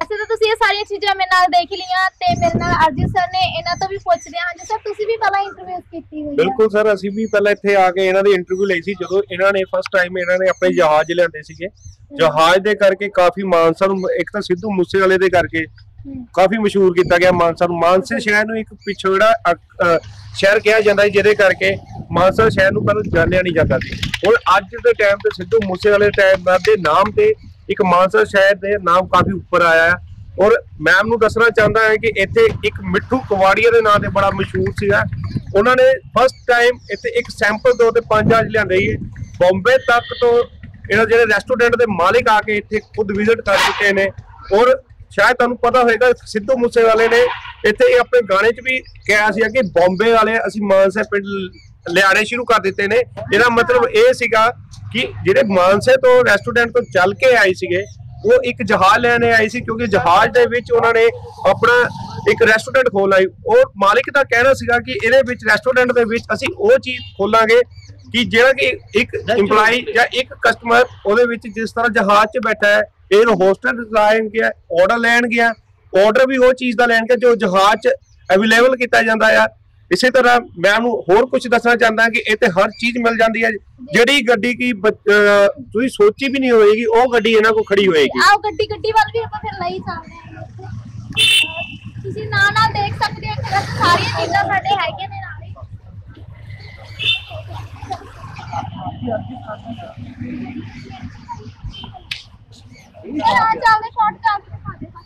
ਤੁਸੀਂ ਇਹ ਸਾਰੀਆਂ ਚੀਜ਼ਾਂ ਮੇਰੇ ਨਾਲ ਦੇਖ ਲਈਆਂ ਤੇ ਮੇਰੇ ਨਾਲ ਅਰਜੀਤ ਸਰ ਨੇ, ਇਹਨਾਂ ਤੋਂ ਵੀ ਪੁੱਛਦੇ ਹਾਂ। ਜੀ ਸਰ, ਤੁਸੀਂ ਵੀ ਪਹਿਲਾਂ ਇੰਟਰਵਿਊ ਕੀਤੀ ਹੋਈ ਹੈ? ਬਿਲਕੁਲ ਸਰ, ਅਸੀਂ ਵੀ ਪਹਿਲਾਂ ਇੱਥੇ ਆ ਕੇ ਇਹਨਾਂ ਦੀ ਇੰਟਰਵਿਊ ਲਈ ਸੀ ਜਦੋਂ ਇਹਨਾਂ ਨੇ ਫਸਟ ਟਾਈਮ ਇਹਨਾਂ ਨੇ ਆਪਣੇ ਜਹਾਜ਼ ਲਿਆਂਦੇ ਸੀਗੇ। ਜਹਾਜ਼ ਦੇ ਕਰਕੇ ਕਾਫੀ ਮਾਨਸਾ ਨੂੰ, ਇੱਕ ਤਾਂ ਸਿੱਧੂ ਮੂਸੇਵਾਲੇ ਦੇ ਕਰਕੇ ਕਾਫੀ ਮਸ਼ਹੂਰ ਕੀਤਾ ਗਿਆ ਮਾਨਸਾ ਨੂੰ। ਮਾਨਸੇ ਸ਼ਹਿਰ ਨੂੰ ਇੱਕ ਪਿਛੋੜਾ ਸ਼ਹਿਰ ਕਿਹਾ ਜਾਂਦਾ ਹੈ, ਜਿਹਦੇ ਕਰਕੇ ਮਾਨਸਾ ਸ਼ਹਿਰ ਨੂੰ ਪਹਿਲਾਂ ਜਾਣਿਆ ਨਹੀਂ ਜਾਂਦਾ ਸੀ। ਹੁਣ ਅੱਜ ਦੇ ਟਾਈਮ ਤੇ ਸਿੱਧੂ ਮੂਸੇਵਾਲੇ ਟਾਈਮ ਦੇ ਨਾਮ ਤੇ ਇੱਕ ਮਾਨਸਾ ਸ਼ਹਿਰ ਦੇ ਨਾਮ ਕਾਫੀ ਉੱਪਰ ਆਇਆ ਹੈ। ਔਰ ਮੈਮ ਨੂੰ ਦੱਸਣਾ ਚਾਹੁੰਦਾ ਹੈ ਕਿ ਇੱਥੇ ਇੱਕ ਮਿੱਠੂ ਕਵਾੜੀਆ ਦੇ ਨਾਂ ਤੇ ਬੜਾ ਮਸ਼ਹੂਰ ਸੀਗਾ। ਉਹਨਾਂ ਨੇ ਫਸਟ ਟਾਈਮ ਇੱਥੇ ਇੱਕ ਸੈਂਪਲ ਤੋਂ ਤੇ 5 ਜਹਾਜ਼ ਲਿਆਂਦੇ ਸੀ ਬੰਬੇ ਤੱਕ ਤੋਂ। ਇਹਨਾਂ ਜਿਹੜੇ ਰੈਸਟੋਰੈਂਟ ਦੇ ਮਾਲਿਕ ਆ ਕੇ ਇੱਥੇ ਖੁਦ ਵਿਜ਼ਿਟ ਕਰ ਚੁੱਕੇ ਨੇ। ਔਰ ਸ਼ਾਇਦ ਤੁਹਾਨੂੰ ਪਤਾ ਹੋਵੇਗਾ ਸਿੱਧੂ ਮੂਸੇਵਾਲੇ ਨੇ ਇੱਥੇ ਆਪਣੇ ਗਾਣੇ 'ਚ ਵੀ ਕਿਹਾ ਸੀ ਕਿ ਬੰਬੇ ਵਾਲੇ ਅਸੀਂ ਮਾਨਸਾ ਪਿੰਡ ਲਿਆਣੇ ਸ਼ੁਰੂ ਕਰ ਦਿੱਤੇ ਨੇ। ਇਹਦਾ ਮਤਲਬ ਇਹ ਸੀਗਾ ਕਿ ਜਿਹੜੇ ਮਾਨਸੇ ਤੋਂ ਰੈਸਟੋਰੈਂਟ ਤੋਂ ਚੱਲ ਕੇ ਆਏ ਸੀਗੇ ਉਹ ਇੱਕ ਜਹਾਜ਼ ਲੈਣੇ ਆਏ ਸੀ, ਕਿਉਂਕਿ ਜਹਾਜ਼ ਦੇ ਵਿੱਚ ਉਹਨਾਂ ਨੇ ਆਪਣਾ ਇੱਕ ਰੈਸਟੋਰੈਂਟ ਖੋਲ੍ਹਿਆ। ਉਹ ਮਾਲਿਕ ਦਾ ਕਹਿਣਾ ਸੀਗਾ ਕਿ ਇਹਦੇ ਵਿੱਚ ਰੈਸਟੋਰੈਂਟ ਦੇ ਵਿੱਚ ਅਸੀਂ ਉਹ ਚੀਜ਼ ਖੋਲਾਂਗੇ ਕਿ ਜਿਹੜਾ ਕਿ ਇੱਕ ਇੰਪਲਾਈ ਜਾਂ ਇੱਕ ਕਸਟਮਰ ਉਹਦੇ ਵਿੱਚ ਜਿਸ ਤਰ੍ਹਾਂ ਜਹਾਜ਼ 'ਚ ਬੈਠਾ ਹੈ, ਇਹ ਹੋਸਟਲ ਲਾਇਨ ਗਿਆ ਆਰਡਰ ਲੈਣ ਗਿਆ, ਆਰਡਰ ਵੀ ਉਹ ਚੀਜ਼ ਦਾ ਲੈਣ ਗਿਆ ਜੋ ਜਹਾਜ਼ 'ਚ ਅਵੇਲੇਬਲ ਕੀਤਾ ਜਾਂਦਾ ਆ। ਇਸੇ ਤਰ੍ਹਾਂ ਮੈਂ ਉਹਨੂੰ ਹੋਰ ਕੁਝ ਦੱਸਣਾ ਚਾਹੁੰਦਾ ਕਿ ਇੱਥੇ ਹਰ ਚੀਜ਼ ਮਿਲ ਜਾਂਦੀ ਹੈ। ਜਿਹੜੀ ਗੱਡੀ ਕੀ ਤੁਸੀਂ ਸੋਚੀ ਵੀ ਨਹੀਂ ਹੋਏਗੀ ਉਹ ਗੱਡੀ ਇਹਨਾਂ ਕੋਲ ਖੜੀ ਹੋਏਗੀ। ਆਓ ਗੱਡੀ ਵੱਲ ਵੀ ਆਪਾਂ ਫਿਰ ਲਈ ਚੱਲਦੇ ਹਾਂ। ਤੁਸੀਂ ਨਾਲ ਦੇਖ ਸਕਦੇ ਹੋ ਸਾਰੀਆਂ ਚੀਜ਼ਾਂ ਸਾਡੇ ਹੈਗੇ ਨੇ ਨਾਲ ਹੀ। ਚੱਲਦੇ ਸ਼ਾਰਟ ਕਰ ਦਿਖਾ ਦੇ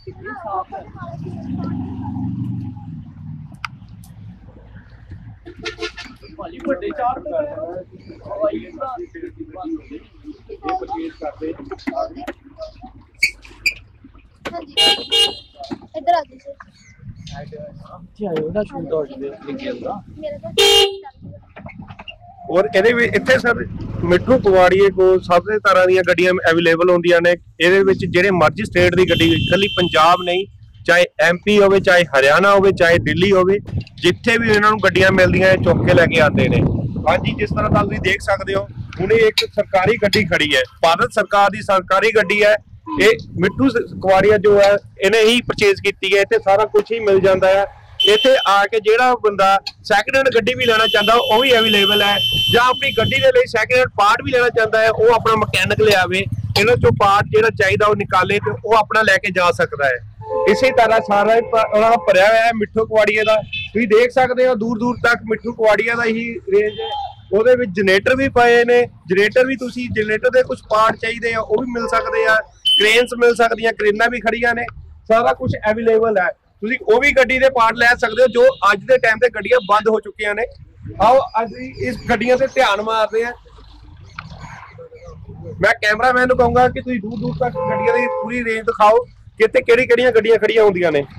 ਭਾਜੀ ਵੱਡੇ ਚਾਰ ਹਵਾਈ ਇੱਧਰ ਆ ਜੀ ਔਰ ਇਹਦੇ ਵਿੱਚ ਇੱਥੇ ਸਰ ਮਿੱਠੂ ਕਵਾੜੀਏ ਕੋਲ ਸਭ ਤਰ੍ਹਾਂ ਦੀਆਂ ਗੱਡੀਆਂ ਅਵੇਲੇਬਲ ਹੁੰਦੀਆਂ ਨੇ। ਇਹਦੇ ਵਿੱਚ ਜਿਹੜੇ ਮਰਜ਼ੀ ਸਟੇਟ ਦੀ ਗੱਡੀ, ਇਕੱਲੀ ਪੰਜਾਬ ਨਹੀਂ, ਚਾਹੇ MP ਹੋਵੇ, ਚਾਹੇ ਹਰਿਆਣਾ ਹੋਵੇ, ਚਾਹੇ ਦਿੱਲੀ ਹੋਵੇ, ਜਿੱਥੇ ਵੀ ਇਹਨਾਂ ਨੂੰ ਗੱਡੀਆਂ ਮਿਲਦੀਆਂ ਚੁੱਕ ਕੇ ਲੈ ਕੇ ਆਉਂਦੇ ਨੇ। ਹਾਂਜੀ, ਜਿਸ ਤਰ੍ਹਾਂ ਤੁਸੀਂ ਦੇਖ ਸਕਦੇ ਹੋ ਹੁਣੇ ਇੱਕ ਸਰਕਾਰੀ ਗੱਡੀ ਖੜੀ ਹੈ, ਭਾਰਤ ਸਰਕਾਰ ਦੀ ਸਰਕਾਰੀ ਗੱਡੀ ਹੈ। ਇਹ ਮਿੱਠੂ ਕਵਾੜੀਆ ਜੋ ਹੈ ਇਹਨੇ ਹੀ ਪਰਚੇਜ਼ ਕੀਤੀ ਹੈ। ਇੱਥੇ ਸਾਰਾ ਕੁਝ ਹੀ ਮਿਲ ਜਾਂਦਾ ਹੈ। ਇੱਥੇ ਆ ਕੇ ਜਿਹੜਾ ਬੰਦਾ ਸੈਕਿੰਡ ਹੈਂਡ ਗੱਡੀ ਵੀ ਲੈਣਾ ਚਾਹੁੰਦਾ ਉਹ ਵੀ ਅਵੇਲੇਬਲ ਹੈ, ਜਾਂ ਆਪਣੀ ਗੱਡੀ ਦੇ ਲਈ ਸੈਕਿੰਡ ਹੈਂਡ ਪਾਰਟ ਵੀ ਲੈਣਾ ਚਾਹੁੰਦਾ ਹੈ ਉਹ ਆਪਣਾ ਮਕੈਨਿਕ ਲਿਆਵੇ, ਇਹਨਾਂ ਚੋਂ ਪਾਰਟ ਜਿਹੜਾ ਚਾਹੀਦਾ ਉਹ ਨਿਕਾਲੇ ਤੇ ਉਹ ਆਪਣਾ ਲੈ ਕੇ ਜਾ ਸਕਦਾ ਹੈ। ਇਸੇ ਤਰ੍ਹਾਂ ਸਾਰਾ ਉਹਨਾਂ ਦਾ ਭਰਿਆ ਹੋਇਆ ਹੈ ਮਿੱਠੂ ਕਵਾੜੀਏ ਦਾ। ਤੁਸੀਂ ਦੇਖ ਸਕਦੇ ਹੋ ਦੂਰ ਦੂਰ ਤੱਕ ਮਿੱਠੂ ਕਵਾੜੀਆ ਦਾ ਹੀ ਰੇਂਜ ਹੈ। ਉਹਦੇ ਵਿੱਚ ਜਨਰੇਟਰ ਵੀ ਪਏ ਨੇ, ਜਨਰੇਟਰ ਵੀ ਤੁਸੀਂ ਜਨਰੇਟਰ ਦੇ ਕੁਝ ਪਾਰਟ ਚਾਹੀਦੇ ਆ ਉਹ ਵੀ ਮਿਲ ਸਕਦੇ ਆ, ਕ੍ਰੇਨਸ ਮਿਲ ਸਕਦੀਆਂ, ਕ੍ਰੇਨਾਂ ਵੀ ਖੜੀਆਂ ਨੇ, ਸਾਰਾ ਕੁਝ ਅਵੇਲੇਬਲ ਹੈ। ਤੁਸੀਂ ਉਹ ਵੀ ਗੱਡੀ ਦੇ ਪਾਰਟ ਲੈ ਸਕਦੇ ਹੋ ਜੋ ਅੱਜ ਦੇ ਟਾਈਮ ਤੇ ਗੱਡੀਆਂ ਬੰਦ ਹੋ ਚੁੱਕੀਆਂ ਨੇ। ਆਓ ਅਸੀਂ ਇਸ ਗੱਡੀਆਂ ਤੇ ਧਿਆਨ ਮਾਰਦੇ ਹਾਂ। ਮੈਂ ਕੈਮਰਾਮੈਨ ਨੂੰ ਕਹੂੰਗਾ ਕਿ ਤੁਸੀਂ ਦੂਰ ਦੂਰ ਤੱਕ ਗੱਡੀਆਂ ਦੀ ਪੂਰੀ ਰੇਂਜ ਦਿਖਾਓ ਕਿ ਇੱਥੇ ਕਿਹੜੀਆਂ ਗੱਡੀਆਂ ਖੜੀਆਂ ਹੁੰਦੀਆਂ ਨੇ।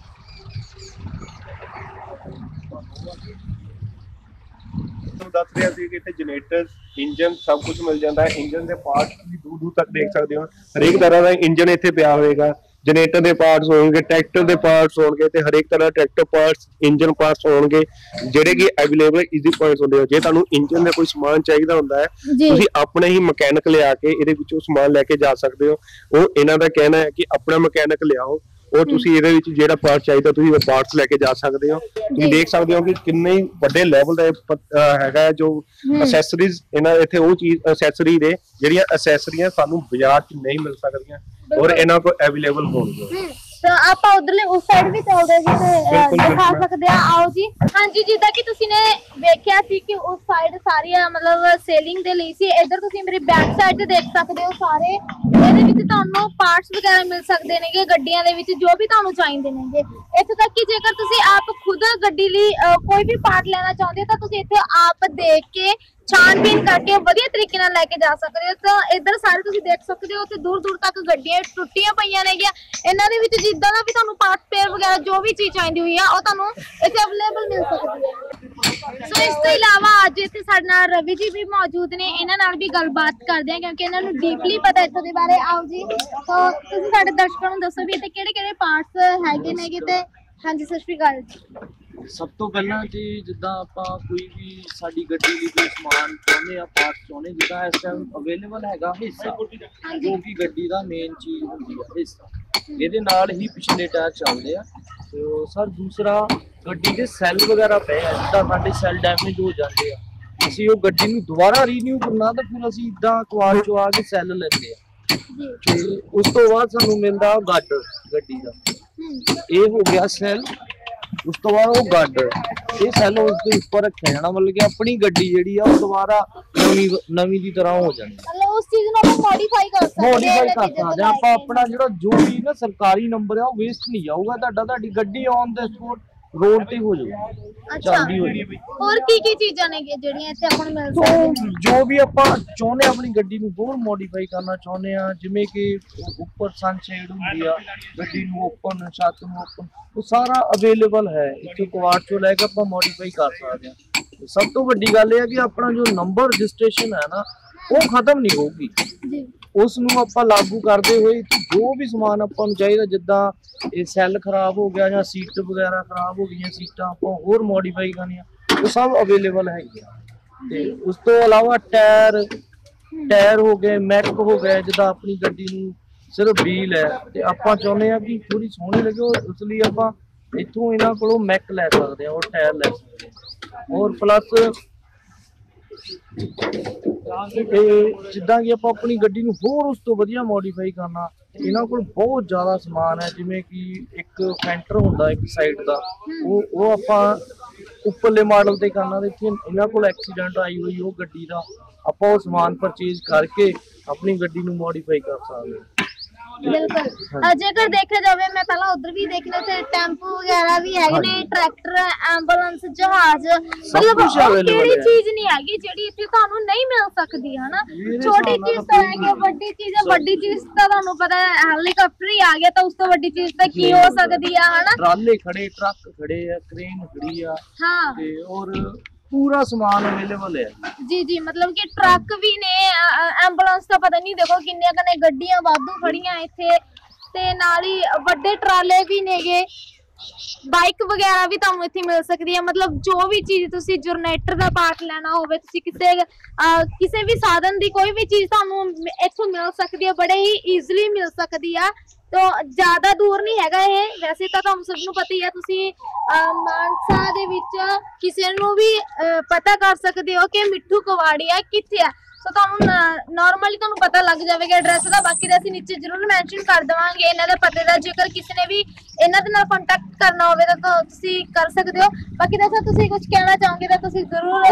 ਦੱਸ ਰਿਹਾ ਸੀ ਕਿ ਇੱਥੇ ਜਨਰੇਟਰ, ਇੰਜਨ ਸਭ ਕੁਝ ਮਿਲ ਜਾਂਦਾ ਹੈ। ਇੰਜਨ ਦੇ ਪਾਰਟਸ ਵੀ ਦੂਰ ਦੂਰ ਤੱਕ ਦੇਖ ਸਕਦੇ ਹੋ। ਹਰੇਕ ਤਰ੍ਹਾਂ ਦਾ ਇੰਜਨ ਇੱਥੇ ਪਿਆ ਹੋਵੇਗਾ। ਜਨਰੇਟਰ ਦੇ ਪਾਰਟਸ ਹੋਣਗੇ, ਟਰੈਕਟਰ ਦੇ ਪਾਰਟਸ ਹੋਣਗੇ ਤੇ ਹਰੇਕ ਤਰ੍ਹਾਂ ਟਰੈਕਟਰ ਪਾਰਟਸ, ਇੰਜਨ ਪਾਰਟਸ ਹੋਣਗੇ ਜਿਹੜੇ ਕਿ ਅਵੇਲੇਬਲ ਈਜ਼ੀ ਪੁਆਇੰਟਸ ਹੁੰਦੇ ਆ। ਜੇ ਤੁਹਾਨੂੰ ਇੰਜਨ ਦਾ ਕੋਈ ਸਮਾਨ ਚਾਹੀਦਾ ਹੁੰਦਾ ਹੈ ਤੁਸੀਂ ਆਪਣੇ ਹੀ ਮਕੈਨਿਕ ਲਿਆ ਕੇ ਇਹਦੇ ਵਿੱਚੋਂ ਸਮਾਨ ਲੈ ਕੇ ਜਾ ਸਕਦੇ ਹੋ। ਉਹ ਇਹਨਾਂ ਦਾ ਕਹਿਣਾ ਹੈ ਕਿ ਆਪਣਾ ਮਕੈਨਿਕ ਲਿਆਓ, ਉਹ ਤੁਸੀਂ ਇਹਦੇ ਵਿੱਚ ਜਿਹੜਾ ਪਾਰਟ ਚਾਹੀਦਾ ਤੁਸੀਂ ਉਹ ਪਾਰਟਸ ਲੈ ਕੇ ਜਾ ਸਕਦੇ ਹੋ। ਤੁਸੀਂ ਦੇਖ ਸਕਦੇ ਹੋ ਕਿ ਕਿੰਨੇ ਵੱਡੇ ਲੈਵਲ ਦਾ ਹੈਗਾ ਜੋ ਅਸੈਸਰੀਜ਼ ਇਹਨਾਂ ਇੱਥੇ ਉਹ ਚੀਜ਼ ਅਸੈਸਰੀ ਦੇ ਜਿਹੜੀਆਂ ਅਸੈਸਰੀਆਂ ਸਾਨੂੰ ਬਾਜ਼ਾਰ 'ਚ ਨਹੀਂ ਮਿਲ ਸਕਦੀਆਂ ਔਰ ਇਹਨਾਂ ਕੋਲ ਅਵੇਲੇਬਲ ਹੋਣਗੀਆਂ। ਤਾਂ ਆਪਾਂ ਉਧਰਲੇ ਉਸ ਸਾਈਡ ਵੀ ਚੱਲਦੇ ਸੀ ਤੇ ਦਿਖਾ ਸਕਦੇ ਆ। ਆਓ ਜੀ। ਹਾਂਜੀ, ਜਿੱਦਾਂ ਕਿ ਤੁਸੀਂ ਨੇ ਵੇਖਿਆ ਸੀ ਕਿ ਉਸ ਸਾਈਡ ਸਾਰੀਆਂ ਮਤਲਬ ਸੇਲਿੰਗ ਦੇ ਲਈ ਸੀ। ਇੱਧਰ ਤੁਸੀਂ ਮੇਰੀ ਬੈਕ ਸਾਈਡ ਤੇ ਦੇਖ ਸਕਦੇ ਹੋ ਸਾਰੇ ਇਹਦੇ ਵਿੱਚ ਤੁਹਾਨੂੰ ਪਾਰਟਸ ਵਗੈਰਾ ਮਿਲ ਸਕਦੇ ਨੇਗੇ ਗੱਡੀਆਂ ਦੇ ਵਿੱਚ ਜੋ ਵੀ ਤੁਹਾਨੂੰ ਚਾਹੀਦੇ ਨੇਗੇ। ਇੱਥੇ ਤੱਕ ਕਿ ਜੇਕਰ ਤੁਸੀਂ ਆਪ ਖੁਦ ਗੱਡੀ ਲਈ ਕੋਈ ਵੀ ਪਾਰਟ ਲੈਣਾ ਚਾਹੁੰਦੇ ਹੋ ਤਾਂ ਤੁਸੀਂ ਇੱਥੇ ਆਪ ਦੇਖ ਕੇ ਛਾਣਬੀਨ ਕਰਕੇ ਵਧੀਆ ਤਰੀਕੇ ਨਾਲ ਲੈ ਕੇ ਜਾ ਸਕਦੇ ਹੋ। ਤਾਂ ਇੱਧਰ ਸਾਰੇ ਤੁਸੀਂ ਦੇਖ ਸਕਦੇ ਹੋ ਤੇ ਦੂਰ ਦੂਰ ਤੱਕ ਗੱਡੀਆਂ ਟੁੱਟੀਆਂ ਪਈਆਂ ਨੇਗੀਆਂ। ਇਹਨਾਂ ਦੇ ਵਿੱਚ ਜਿੱਦਾਂ ਦਾ ਵੀ ਤੁਹਾਨੂੰ ਪਾਰਟ ਪੇਅਰ ਵਗੈਰਾ ਜੋ ਵੀ ਚੀਜ਼ ਚਾਹੀਦੀ ਹੋਈ ਆ ਉਹ ਤੁਹਾਨੂੰ ਇੱਥੇ ਅਵੇਲੇਬਲ ਮਿਲ ਸਕਦੀ ਹੈ। ਸੋ ਇਸ ਤੋਂ ਇਲਾਵਾ ਅੱਜ ਇੱਥੇ ਸਾਡੇ ਨਾਲ ਰਵੀ ਜੀ ਵੀ ਮੌਜੂਦ ਨੇ, ਇਹਨਾਂ ਨਾਲ ਵੀ ਗੱਲਬਾਤ ਕਰਦੇ ਆ ਕਿਉਂਕਿ ਇਹਨਾਂ ਨੂੰ ਡੀਪਲੀ ਪਤਾ ਇੱਥੋਂ ਦੇ ਬਾਰੇ। ਆਓ ਜੀ। ਸੋ ਤੁਸੀਂ ਸਾਡੇ ਦਰਸ਼ਕਾਂ ਨੂੰ ਦੱਸੋ ਵੀ ਇੱਥੇ ਕਿਹੜੇ ਕਿਹੜੇ ਪਾਰਟਸ ਹੈਗੇ ਨੇਗੇ ਤੇ। ਹਾਂਜੀ, ਸਤਿ ਸ਼੍ਰੀ ਅਕਾਲ ਜੀ। ਸਭ ਤੋਂ ਪਹਿਲਾਂ ਜੀ ਜਿੱਦਾਂ ਆਪਾਂ ਕੋਈ ਵੀ ਸਾਡੀ ਗੱਡੀ ਲਈ ਕੋਈ ਸਮਾਨ ਚਾਹੁੰਦੇ ਆ, ਪਾਰਟ ਚਾਹੁੰਦੇ, ਜਿੱਦਾਂ ਇਸ ਟਾਈਮ ਅਵੇਲੇਬਲ ਹੈਗਾ ਹਿੱਸਾ ਜੋ ਕਿ ਗੱਡੀ ਦਾ ਮੇਨ ਚੀਜ਼ ਹੁੰਦੀ ਹੈ ਹਿੱਸਾ। ਇਹਦੇ ਨਾਲ ਹੀ ਪਿਛਲੇ ਟਾਇਰ ਚੱਲਦੇ ਆ। ਤੇ ਸਰ ਦੂਸਰਾ ਗੱਡੀ ਦੇ ਸੈੱਲ ਵਗੈਰਾ ਪਏ ਆ, ਜਿੱਦਾਂ ਸਾਡੇ ਸੈੱਲ ਡੈਮੇਜ ਹੋ ਜਾਂਦੇ ਆ, ਅਸੀਂ ਉਹ ਗੱਡੀ ਨੂੰ ਦੁਬਾਰਾ ਰੀਨਿਊ ਕਰਨਾ ਤਾਂ ਫਿਰ ਅਸੀਂ ਇਦਾਂ ਕੁਆਰ ਚੋਂ ਆ ਕੇ ਸੈੱਲ ਲੈਂਦੇ ਆ। ਤੇ ਉਸ ਤੋਂ ਬਾਅਦ ਸਾਨੂੰ ਮਿਲਦਾ ਗਾਡਰ ਗੱਡੀ ਦਾ। ਇਹ ਹੋ ਗਿਆ ਸੈੱਲ, ਉਸ ਤੋਂ ਬਾਅਦ ਉਹ ਗਾਡਰ, ਇਹ ਸੈੱਲ ਉਸ ਦੇ ਉੱਪਰ ਰੱਖਿਆ ਜਾਣਾ, ਮਤਲਬ ਕਿ ਆਪਣੀ ਗੱਡੀ ਜਿਹੜੀ ਆ ਉਹ ਦੁਬਾਰਾ ਨਵੀਂ ਦੀ ਤਰ੍ਹਾਂ ਹੋ ਜਾਣੀ। ਮਤਲਬ ਉਸ ਚੀਜ਼ ਨੂੰ ਆਪਾਂ ਮੋਡੀਫਾਈ ਕਰ ਸਕਦੇ ਹਾਂ। ਆਪਾਂ ਆਪਣਾ ਜਿਹੜਾ ਜੋ ਵੀ ਨਾ ਸਰਕਾਰੀ ਨੰਬਰ ਆ ਉਹ ਵੇਸਟ ਨਹੀਂ ਜਾਊਗਾ ਤੁਹਾਡੀ ਗੱਡੀ ਔਨ ਦ ਸਪੋਟ ਰੋਡ ਤੇ ਹੋ ਜਾਊਗੀ, ਚੱਲਦੀ ਹੋ ਜਾਊਗੀ। ਹੋਰ ਕੀ ਚੀਜ਼ਾਂ ਨੇ ਜਿਹੜੀਆਂ ਇੱਥੇ ਆਪਾਂ ਨੂੰ ਮਿਲ ਸਕਦੀਆਂ? ਜੋ ਵੀ ਆਪਾਂ ਚਾਹੁੰਦੇ ਆਪਣੀ ਗੱਡੀ ਨੂੰ ਹੋਰ ਮੋਡੀਫਾਈ ਕਰਨਾ ਚਾਹੁੰਦੇ ਆ, ਜਿਵੇਂ ਕਿ ਉੱਪਰ ਸਨਸ਼ੇਡ ਹੁੰਦੀ ਆ, ਗੱਡੀ ਨੂੰ ਓਪਨ, ਛੱਤ ਨੂੰ ਓਪਨ, ਉਹ ਸਾਰਾ ਅਵੇਲੇਬਲ ਹੈ ਇੱਥੇ ਕੁਆਰ ਚੋਂ ਲੈ ਕੇ ਆਪਾਂ ਮੋਡੀਫਾਈ ਕਰ ਸਕਦੇ ਆ। ਸਭ ਤੋਂ ਵੱਡੀ ਗੱਲ ਇਹ ਹੈ ਕਿ ਆਪਣਾ ਜੋ ਨੰਬਰ ਰਜਿਸਟ੍ਰੇਸ਼ਨ ਹੈ ਨਾ ਉਹ ਖਤਮ ਨਹੀਂ ਹੋਊਗੀ ਜੀ, ਉਸ ਨੂੰ ਆਪਾਂ ਲਾਗੂ ਕਰਦੇ ਹੋਏ ਜੋ ਵੀ ਸਮਾਨ ਆਪਾਂ ਨੂੰ ਚਾਹੀਦਾ, ਜਿੱਦਾਂ ਇਹ ਸੈੱਲ ਖਰਾਬ ਹੋ ਗਿਆ ਜਾਂ ਸੀਟ ਵਗੈਰਾ ਖਰਾਬ ਹੋ ਗਈਆਂ, ਸੀਟਾਂ ਆਪਾਂ ਹੋਰ ਮੋਡੀਫਾਈ ਕਰਨੀਆਂ, ਉਹ ਸਭ ਅਵੇਲੇਬਲ ਹੈਗੀਆਂ। ਤੇ ਉਸ ਤੋਂ ਇਲਾਵਾ ਟਾਇਰ ਹੋ ਗਏ, ਮੈਕ ਹੋ ਗਏ, ਜਿੱਦਾਂ ਆਪਣੀ ਗੱਡੀ ਨੂੰ ਸਿਰਫ ਵੀਲ ਹੈ ਤੇ ਆਪਾਂ ਚਾਹੁੰਦੇ ਆ ਕਿ ਥੋੜੀ ਸੋਹਣੀ ਲੱਗੇ, ਉਸ ਲਈ ਆਪਾਂ ਇੱਥੋਂ ਇਹਨਾਂ ਕੋਲੋਂ ਮੈਕ ਲੈ ਸਕਦੇ ਆ, ਉਹ ਟਾਇਰ ਲੈ ਸਕਦੇ ਆ। ਹੋਰ ਪਲੱਸ ਜਿੱਦਾਂ ਕਿ ਆਪਾਂ ਆਪਣੀ ਗੱਡੀ ਨੂੰ ਹੋਰ ਉਸ ਤੋਂ ਵਧੀਆ ਮੋਡੀਫਾਈ ਕਰਨਾ, ਇਹਨਾਂ ਕੋਲ ਬਹੁਤ ਜ਼ਿਆਦਾ ਸਮਾਨ ਹੈ, ਜਿਵੇਂ ਕਿ ਇੱਕ ਫੈਂਟਰ ਹੁੰਦਾ ਇੱਕ ਸਾਈਡ ਦਾ, ਉਹ ਆਪਾਂ ਉੱਪਰਲੇ ਮਾਡਲ ਤੇ ਕਰਨਾ, ਤੇ ਇਹਨਾਂ ਕੋਲ ਐਕਸੀਡੈਂਟ ਆਈ ਹੋਈ ਉਹ ਗੱਡੀ ਦਾ ਆਪਾਂ ਉਹ ਸਮਾਨ ਪਰਚੇਜ਼ ਕਰਕੇ ਆਪਣੀ ਗੱਡੀ ਨੂੰ ਮੋਡੀਫਾਈ ਕਰ ਸਕਦੇ ਹਾਂ। ਬਿਲਕੁਲ, ਜੇਕਰ ਦੇਖਿਆ ਜਾਵੇ ਮੈਂ ਪਹਿਲਾਂ ਉਧਰ ਵੀ ਦੇਖਣਾ ਤੇ ਟੈਂਪੂ ਵਗੈਰਾ ਵੀ ਹੈਗੇ ਨੇ, ਟਰੈਕਟਰ, ਐਂਬੂਲੈਂਸ, ਜਹਾਜ਼, ਮਤਲਬ ਕਿਹੜੀ ਚੀਜ਼ ਨਹੀਂ ਹੈਗੀ ਜਿਹੜੀ ਇੱਥੇ ਤੁਹਾਨੂੰ ਨਹੀਂ ਮਿਲ ਸਕਦੀ ਹੈ ਨਾ। ਛੋਟੀ ਚੀਜ਼ ਤਾਂ ਹੈ ਕਿ ਵੱਡੀ ਚੀਜ਼ ਹੈ, ਵੱਡੀ ਚੀਜ਼ ਤਾਂ ਤੁਹਾਨੂੰ ਪਤਾ ਹੈ ਹੈਲੀਕਾਪਟਰ ਹੀ ਆ ਗਿਆ, ਤਾਂ ਉਸ ਤੋਂ ਵੱਡੀ ਚੀਜ਼ ਤਾਂ ਕੀ ਹੋ ਸਕਦੀ ਆ, ਹਨਾ। ਟਰਾਲੇ ਖੜੇ, ਟਰੱਕ ਖੜੇ ਆ, ਕ੍ਰੇਨ ਖੜੀ ਆ, ਹਾਂ, ਤੇ ਔਰ ਪੂਰਾ ਸਮਾਨ ਅਵੇਲੇਬਲ ਹੈ ਜੀ। ਮਤਲਬ ਕਿ ਟਰੱਕ ਵੀ ਨੇ, ਐਂਬੂਲੈਂਸ ਤਾਂ ਪਤਾ ਨਹੀਂ ਦੇਖੋ ਕਿੰਨੀਆਂ ਕਨੇ ਗੱਡੀਆਂ ਵਾਧੂ ਖੜੀਆਂ ਇੱਥੇ, ਤੇ ਨਾਲ ਹੀ ਵੱਡੇ ਟਰਾਲੇ ਵੀ ਨੇਗੇ, ਬਾਈਕ ਵਗੈਰਾ ਵੀ ਤੁਹਾਨੂੰ ਇੱਥੇ ਮਿਲ ਸਕਦੀ ਹੈ। ਮਤਲਬ ਜੋ ਵੀ ਚੀਜ਼ ਤੁਸੀਂ ਜਨਰੇਟਰ ਦਾ ਪਾਰਟ ਲੈਣਾ ਹੋਵੇ, ਤੁਸੀਂ ਕਿਸੇ ਵੀ ਸਾਧਨ ਦੀ ਕੋਈ ਵੀ ਚੀਜ਼ ਤੁਹਾਨੂੰ ਇੱਥੋਂ ਮਿਲ ਸਕਦੀ ਹੈ, ਬੜੇ ਹੀ ਈਜ਼ੀਲੀ ਮਿਲ ਸਕਦੀ ਆ। तो ज्यादा दूर नहीं हैगा ਇਹ, ਵੈਸੇ ਤਾਂ ਤੁਹਾਨੂੰ ਸਭ ਨੂੰ ਪਤਾ ਹੀ ਹੈ, ਤੁਸੀਂ ਮਾਨਸਾ ਦੇ ਵਿੱਚ ਕਿਸੇ ਨੂੰ ਵੀ ਪਤਾ ਕਰ ਸਕਦੇ ਹੋ ਕਿ ਮਿੱਠੂ ਕਵਾੜੀਆ ਕਿੱਥੇ ਆ। ਸੋ ਤੁਹਾਨੂੰ ਨਾਰਮਲੀ ਤੁਹਾਨੂੰ ਪਤਾ ਲੱਗ ਜਾਵੇਗਾ ਐਡਰੈਸ ਦਾ। ਬਾਕੀ ਦਾ ਅਸੀਂ ਨੀਚੇ ਜ਼ਰੂਰ ਮੈਂਸ਼ਨ ਕਰ ਦੇਵਾਂਗੇ ਇਹਨਾਂ ਦੇ ਪਤੇ ਦਾ, ਜੇਕਰ ਕਿਸੇ ਨੇ ਵੀ ਇਹਨਾਂ ਦੇ ਨਾਲ ਕੰਟੈਕਟ ਕਰਨਾ ਹੋਵੇ ਤਾਂ ਤੁਸੀਂ ਕਰ ਸਕਦੇ ਹੋ। ਬਾਕੀ ਦਾ ਸਰ ਤੁਸੀਂ ਕੁਝ ਕਹਿਣਾ ਚਾਹੋਗੇ ਤਾਂ ਤੁਸੀਂ ਜ਼ਰੂਰ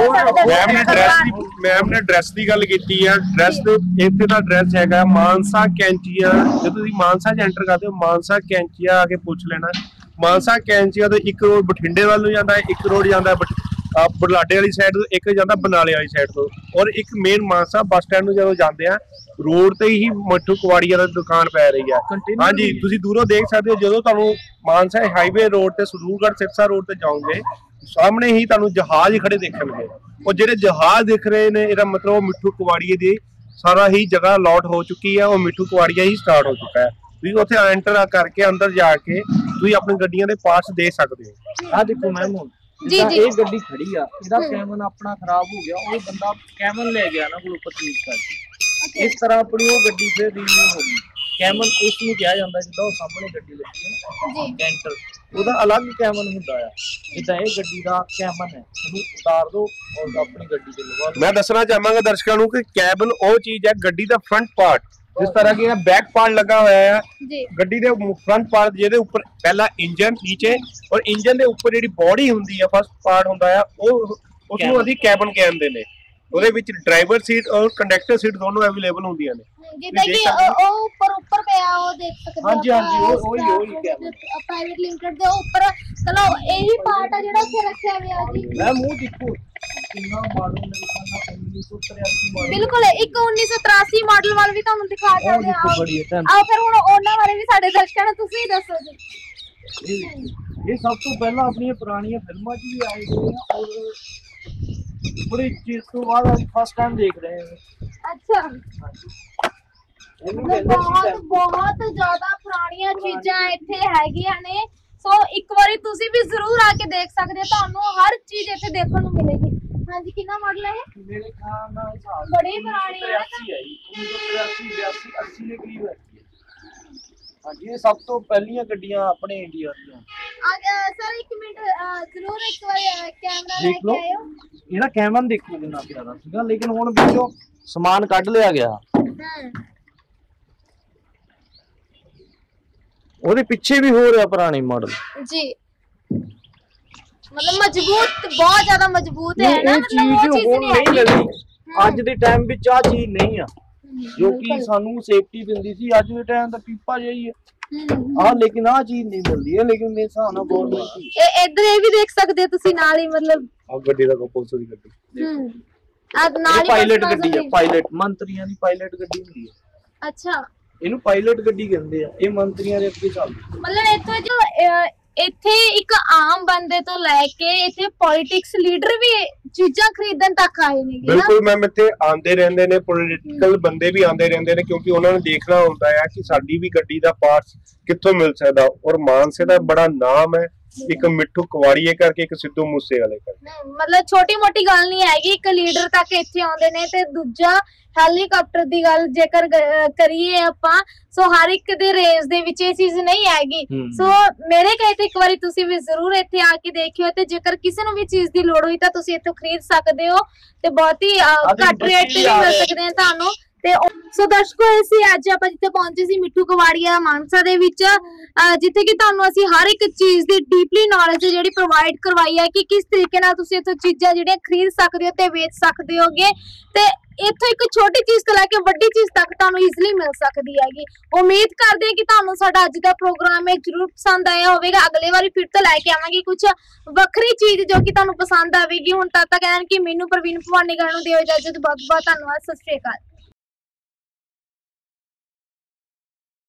ਮੈਮ ਨੇ ਐਡਰੈਸ ਦੀ ਗੱਲ ਕੀਤੀ ਆ। ਐਡਰੈਸ ਦੇ ਇੱਥੇ ਦਾ ਐਡਰੈਸ ਹੈਗਾ ਮਾਨਸਾ ਕੈਂਚੀਆ। ਜਦੋਂ ਤੁਸੀਂ ਮਾਨਸਾ 'ਚ ਐਂਟਰ ਕਰਦੇ ਹੋ, ਮਾਨਸਾ ਕੈਂਚੀਆ ਆ ਕੇ ਪੁੱਛ ਲੈਣਾ। ਮਾਨਸਾ ਕੈਂਚੀਆ ਤੋਂ ਇੱਕ ਰੋਡ ਬਠਿੰਡੇ ਵੱਲ ਨੂੰ ਜਾਂਦਾ ਹੈ, ਇੱਕ ਰੋਡ ਜਾਂਦਾ ਬਰਲਾਡੇ ਵਾਲੀ ਸਾਈਡ ਤੋਂ, ਇੱਕ ਜਾਂਦਾ ਬਨਾਲੇ ਵਾਲੀ ਸਾਈਡ ਤੋਂ, ਔਰ ਇੱਕ ਮੇਨ ਮਾਨਸਾ ਬੱਸ ਸਟੈਂਡ ਨੂੰ ਜਦੋਂ ਜਾਂਦੇ ਆ ਰੋਡ ਤੇ ਹੀ ਮਿੱਠੂ ਕਵਾੜੀਆ ਦੀ ਦੁਕਾਨ ਪੈ ਰਹੀ ਹੈ। ਹਾਂਜੀ, ਤੁਸੀਂ ਦੂਰੋਂ ਦੇਖ ਸਕਦੇ ਹੋ। ਜਦੋਂ ਤੁਹਾਨੂੰ ਮਾਨਸਾ ਹਾਈਵੇ ਰੋਡ ਤੇ ਸਰੂਰਗੜ੍ਹ ਸਿਰਸਾ ਰੋਡ ਤੇ ਜਾਓਗੇ, ਸਾਹਮਣੇ ਹੀ ਤੁਹਾਨੂੰ ਜਹਾਜ਼ ਖੜੇ ਦੇਖਣਗੇ। ਉਹ ਜਿਹੜੇ ਜਹਾਜ਼ ਦਿਖ ਰਹੇ ਨੇ, ਇਹਦਾ ਮਤਲਬ ਉਹ ਮਿੱਠੂ ਕਵਾੜੀਏ ਦੀ ਸਾਰਾ ਹੀ ਜਗ੍ਹਾ ਅਲਾਟ ਹੋ ਚੁੱਕੀ ਹੈ। ਉਹ ਮਿੱਠੂ ਕਵਾੜੀਆ ਹੀ ਸਟਾਰਟ ਹੋ ਚੁੱਕਾ ਹੈ। ਤੁਸੀਂ ਉੱਥੇ ਐਂਟਰ ਕਰਕੇ ਅੰਦਰ ਜਾ ਕੇ ਤੁਸੀਂ ਆਪਣੀ ਗੱਡੀਆਂ ਦੇ ਪਾਰਟਸ ਦੇ ਸਕਦੇ ਹੋ। ਆਹ ਦੇਖੋ ਮੈਮ, ਹੁਣ ਇਹ ਗੱਡੀ ਖੜੀ ਆ, ਇਹਦਾ ਕੈਮਨ ਆਪਣਾ ਖਰਾਬ ਹੋ ਗਿਆ, ਉਹ ਬੰਦਾ ਕੈਮਨ ਲੈ ਗਿਆ ਨਾ ਕੋਲ ਪਰਚੇਜ਼ ਕਰਕੇ। ਇਸ ਤਰ੍ਹਾਂ ਆਪਣੀ ਉਹ ਗੱਡੀ ਫਿਰ ਰੀਨਿਊ ਹੋ ਗਈ। ਕੈਮਨ ਉਸ ਨੂੰ ਕਿਹਾ ਜਾਂਦਾ, ਜਿੱਦਾਂ ਉਹ ਸਾਹਮਣੇ ਗੱਡੀ ਲੱਗੀ ਹੈ ਨਾ ਕੈਂਟਰ, ਉਹਦਾ ਅਲੱਗ ਕੈਮਨ ਹੁੰਦਾ ਆ। ਜਿੱਦਾਂ ਇਹ ਗੱਡੀ ਦਾ ਕੈਮਨ ਹੈ, ਉਹਨੂੰ ਉਤਾਰ ਦੋ ਔਰ ਆਪਣੀ ਗੱਡੀ ਤੇ ਲਗਾ ਦੋ। ਮੈਂ ਦੱਸਣਾ ਚਾਹਾਂਗਾ ਦਰਸ਼ਕਾਂ ਨੂੰ ਕਿ ਕੈਬਨ ਉਹ ਚੀਜ਼ ਹੈ ਗੱਡੀ ਦਾ ਫਰੰਟ ਪਾਰਟ, जिस तरह की बैक पार्ट लगा हुआ है गड्डी दे फ्रंट पार्ट, ਜਿਹਦੇ ਉੱਪਰ ਪਹਿਲਾ ਇੰਜਨ ਨੀਚੇ ਔਰ ਇੰਜਨ ਦੇ ਉੱਪਰ ਜਿਹੜੀ ਬੋਡੀ ਹੁੰਦੀ ਹੈ ਫਸਟ ਪਾਰਟ ਹੁੰਦਾ ਹੈ, ਉਹ ਉਸ ਨੂੰ ਅਸੀਂ ਕੈਬਨ ਕਹਿੰਦੇ ਨੇ। ਉਹਦੇ ਵਿੱਚ ਡਰਾਈਵਰ ਸੀਟ ਔਰ ਕੰਡਕਟਰ ਸੀਟ ਦੋਨੋਂ ਅਵੇਲੇਬਲ ਹੁੰਦੀਆਂ ਨੇ। ਜਿੱਦਾਂ ਕਿ ਉਹ ਉੱਪਰ ਪਿਆ ਉਹ ਦੇਖ ਸਕਦੇ ਹੋ। ਹਾਂਜੀ ਉਹੀ ਕੈਬਨ ਪ੍ਰਾਈਵੇਟ ਲਿਮਟਿਡ ਦੇ ਉੱਪਰ। ਚਲੋ ਇਹੀ ਪਾਰਟ ਆ ਜਿਹੜਾ ਉੱਥੇ ਰੱਖਿਆ ਹੋਇਆ ਜੀ। ਮੈਂ ਮੂੰਹ ਦੇਖੋ ਕਿੰਨਾ ਮਾਡਲ ਨੇ, 1983 ਮਾਡਲ। ਬਿਲਕੁਲ, ਇੱਕ 1983 ਮਾਡਲ ਵਾਲ ਵੀ ਤੁਹਾਨੂੰ ਦਿਖਾ ਸਕਦੇ ਆ। ਆਓ ਫਿਰ ਹੁਣ ਉਹਨਾਂ ਬਾਰੇ ਵੀ ਸਾਡੇ ਦਰਸ਼ਕਾਂ ਨੂੰ ਤੁਸੀਂ ਦੱਸੋ ਜੀ। ਇਹ ਸਭ ਤੋਂ ਪਹਿਲਾਂ ਆਪਣੀਆਂ ਪੁਰਾਣੀਆਂ ਫਿਲਮਾਂ 'ਚ ਵੀ ਆਏ ਹੋਏ ਆ ਔਰ ਬੜੀ ਚੀਜ਼ ਤੋਂ ਬਾਅਦ ਅੱਜ ਫਸਟ ਟਾਈਮ ਦੇਖ ਰਹੇ ਹਾਂ। ਅੱਛਾ, ਬਹੁਤ ਜ਼ਿਆਦਾ ਪੁਰਾਣੀਆਂ ਚੀਜ਼ਾਂ ਇੱਥੇ ਹੈਗੀਆਂ ਨੇ। ਸੋ ਇੱਕ ਵਾਰੀ ਤੁਸੀਂ ਵੀ ਜ਼ਰੂਰ ਆ ਕੇ ਦੇਖ ਸਕਦੇ ਹੋ, ਤੁਹਾਨੂੰ ਹਰ ਚੀਜ਼ ਇੱਥੇ ਦੇਖਣ ਨੂੰ ਮਿਲੇਗੀ। ਹਾਂਜੀ, ਕਿੰਨਾ ਮਾਡਲ ਹੈ ਇਹ? ਮੇਰੇ ਖਿਆਲ ਨਾਲ ਬੜੀ ਪੁਰਾਣੀ ਹੈ। 1983 82 80 ਦੇ ਕਰੀਬ ਹੈ। ਹਾਂਜੀ, ਇਹ ਸਭ ਤੋਂ ਪਹਿਲੀਆਂ ਗੱਡੀਆਂ ਆਪਣੇ ਇੰਡੀਆ ਦੀਆਂ। ਸਰ ਇੱਕ ਮਿੰਟ ਜ਼ਰੂਰ ਇੱਕ ਵਾਰ ਕੈਮਰਾ ਲੈ ਦੇਖ ਕੇ ਲਓ, ਆਇਓ। ਇਹਦਾ ਕੈਮਰਾ ਦੇਖੋ ਕਿੰਨਾ ਪਿਆਰਾ ਸੀਗਾ, ਲੇਕਿਨ ਹੁਣ ਵਿੱਚੋਂ ਸਮਾਨ ਕੱਢ ਲਿਆ ਗਿਆ। ਉਹਦੇ ਪਿੱਛੇ ਵੀ ਹੋ ਰਿਹਾ ਪੁਰਾਣੇ ਮਾਡਲ ਜੀ, मतलब मजबूत, बहुत ज्यादा मजबूत है ना, मतलब वो चीज नहीं है मिलती ਅੱਜ ਦੇ ਟਾਈਮ ਵਿੱਚ ਆ ਚੀਜ਼ ਨਹੀਂ ਆ ਜੋ ਕਿ ਸਾਨੂੰ ਸੇਫਟੀ ਦਿੰਦੀ ਸੀ। ਅੱਜ ਦੇ ਟਾਈਮ ਦਾ ਪੀਪਾ ਜਾਈ ਹੈ ਲੇਕਿਨ ਆ ਚੀਜ਼ ਨਹੀਂ ਮਿਲਦੀ ਹੈ। ਲੇਕਿਨ ਮੇਰੇ ਹਿਸਾਬ ਨਾਲ ਗਵਰਨਮੈਂਟ ਇੱਧਰ ਇਹ ਵੀ ਦੇਖ ਸਕਦੇ ਹੋ ਤੁਸੀਂ ਨਾਲ ਹੀ, ਮਤਲਬ ਆ ਗੱਡੀ ਦਾ ਪੁਲਿਸ ਦੀ ਗੱਡੀ ਆ ਨਾਲ ਹੀ ਪਾਇਲਟ ਗੱਡੀ ਹੈ, ਪਾਇਲਟ ਮੰਤਰੀਆਂ ਦੀ ਪਾਇਲਟ ਗੱਡੀ ਹੁੰਦੀ ਹੈ। ਅੱਛਾ, ਇਹਨੂੰ ਪਾਇਲਟ ਗੱਡੀ ਕਹਿੰਦੇ ਆ। ਇਹ ਮੰਤਰੀਆਂ ਦੇ ਅੱਗੇ ਚੱਲਦੀ, ਮਤਲਬ ਇੱਥੇ ਜੋ ਇੱਥੇ ਇੱਕ ਆਮ ਬੰਦੇ ਤੋਂ ਲੈ ਕੇ ਇੱਥੇ ਪੋਲਿਟਿਕਸ ਲੀਡਰ ਵੀ ਚੀਜ਼ਾਂ ਖਰੀਦਣ ਤੱਕ ਆਏ ਨੇ। ਬਿਲਕੁਲ ਮੈਮ, ਇੱਥੇ ਆਂਦੇ ਰਹਿੰਦੇ ਨੇ, ਪੋਲੀਟੀਕਲ ਬੰਦੇ ਵੀ ਆਂਦੇ ਰਹਿੰਦੇ ਨੇ, ਕਿਉਂਕਿ ਉਹਨਾਂ ਨੂੰ ਦੇਖਣਾ ਹੁੰਦਾ ਹੈ ਕਿ ਸਾਡੀ ਵੀ ਗੱਡੀ ਦਾ ਪਾਰਟਸ ਕਿੱਥੋਂ ਮਿਲ ਸਕਦਾ। ਔਰ ਮਾਨਸੇ ਦਾ ਬੜਾ ਨਾਮ ਹੈ, ਇੱਕ ਮਿੱਠੂ ਕਵਾੜੀਏ ਕਰਕੇ, ਇੱਕ ਸਿੱਧੂ ਮੂਸੇਵਾਲੇ ਕਰਕੇ। ਮਤਲਬ ਛੋਟੀ ਮੋਟੀ ਗੱਲ ਨਹੀਂ ਹੈਗੀ, ਇੱਕ ਲੀਡਰ ਤੱਕ ਇੱਥੇ ਆਉਂਦੇ ਨੇ। ਤੇ ਦੂਜਾ ਹੈਲੀਕਾਪਟਰ ਦੀ ਗੱਲ ਜੇਕਰ ਕਰੀਏ ਆਪਾਂ, ਸੋ ਹਰ ਇੱਕ ਦੇ ਰੇਂਜ ਦੇ ਵਿੱਚ ਇਹ ਚੀਜ਼ ਨਹੀਂ ਹੈਗੀ। ਸੋ ਮੇਰੇ ਕਹੇ ਤੇ ਇੱਕ ਵਾਰੀ ਤੁਸੀਂ ਵੀ ਜ਼ਰੂਰ ਇੱਥੇ ਆ ਕੇ ਦੇਖਿਓ, ਤੇ ਜੇਕਰ ਕਿਸੇ ਨੂੰ ਵੀ ਚੀਜ਼ ਦੀ ਲੋੜ ਹੋਈ ਤਾਂ ਤੁਸੀਂ ਇੱਥੋਂ ਖਰੀਦ ਸਕਦੇ ਹੋ, ਤੇ ਬਹੁਤ ਹੀ ਘੱਟ ਰੇਟ ਤੇ ਵੀ ਮਿਲ ਸਕਦੇ ਨੇ ਤੁਹਾਨੂੰ। ਤੇ ਸੋ ਦਰਸ਼ਕੋ, ਅਸੀਂ ਅੱਜ ਆਪਾਂ ਜਿੱਥੇ ਪਹੁੰਚੇ ਸੀ ਮਿੱਠੂ ਕਵਾੜੀਆ ਮਾਨਸਾ ਦੇ ਵਿੱਚ, ਜਿੱਥੇ ਕਿ ਤੁਹਾਨੂੰ ਅਸੀਂ ਹਰ ਇੱਕ ਚੀਜ਼ ਦੀ ਡੀਪਲੀ ਨੌਲੇਜ ਜਿਹੜੀ ਪ੍ਰੋਵਾਈਡ ਕਰਵਾਈ ਹੈ ਕਿ ਕਿਸ ਤਰੀਕੇ ਨਾਲ ਤੁਸੀਂ ਇੱਥੋਂ ਚੀਜ਼ਾਂ ਜਿਹੜੀਆਂ ਖਰੀਦ ਸਕਦੇ ਹੋ ਤੇ ਵੇਚ ਸਕਦੇ ਹੋਗੇ। ਤੇ ਇੱਥੋਂ ਇੱਕ ਛੋਟੀ ਚੀਜ਼ ਤੋਂ ਲੈ ਕੇ ਵੱਡੀ ਚੀਜ਼ ਤੱਕ ਤੁਹਾਨੂੰ ਈਜ਼ੀਲੀ ਮਿਲ ਸਕਦੀ ਹੈਗੀ। ਉਮੀਦ ਕਰਦੇ ਹਾਂ ਕਿ ਤੁਹਾਨੂੰ ਸਾਡਾ ਅੱਜ ਦਾ ਪ੍ਰੋਗਰਾਮ ਇਹ ਜ਼ਰੂਰ ਪਸੰਦ ਆਇਆ ਹੋਵੇਗਾ। ਅਗਲੇ ਵਾਰੀ ਫਿਰ ਤੋਂ ਲੈ ਕੇ ਆਵਾਂਗੇ ਕੁਝ ਵੱਖਰੀ ਚੀਜ਼ ਜੋ ਕਿ ਤੁਹਾਨੂੰ ਪਸੰਦ ਆਵੇਗੀ। ਹੁਣ ਤੱਕ ਤਾਂ ਕਹਿਣ ਕਿ ਮੈਨੂੰ ਪ੍ਰਵੀਨ ਭਵਾਨੀਗੜ੍ਹ ਨੂੰ ਦਿਓ ਇਜਾਜ਼ਤ। ਬਹੁਤ ਬਹੁਤ ਧੰਨਵਾਦ। ਸਤਿ ਸ਼੍ਰੀ ਅਕਾਲ।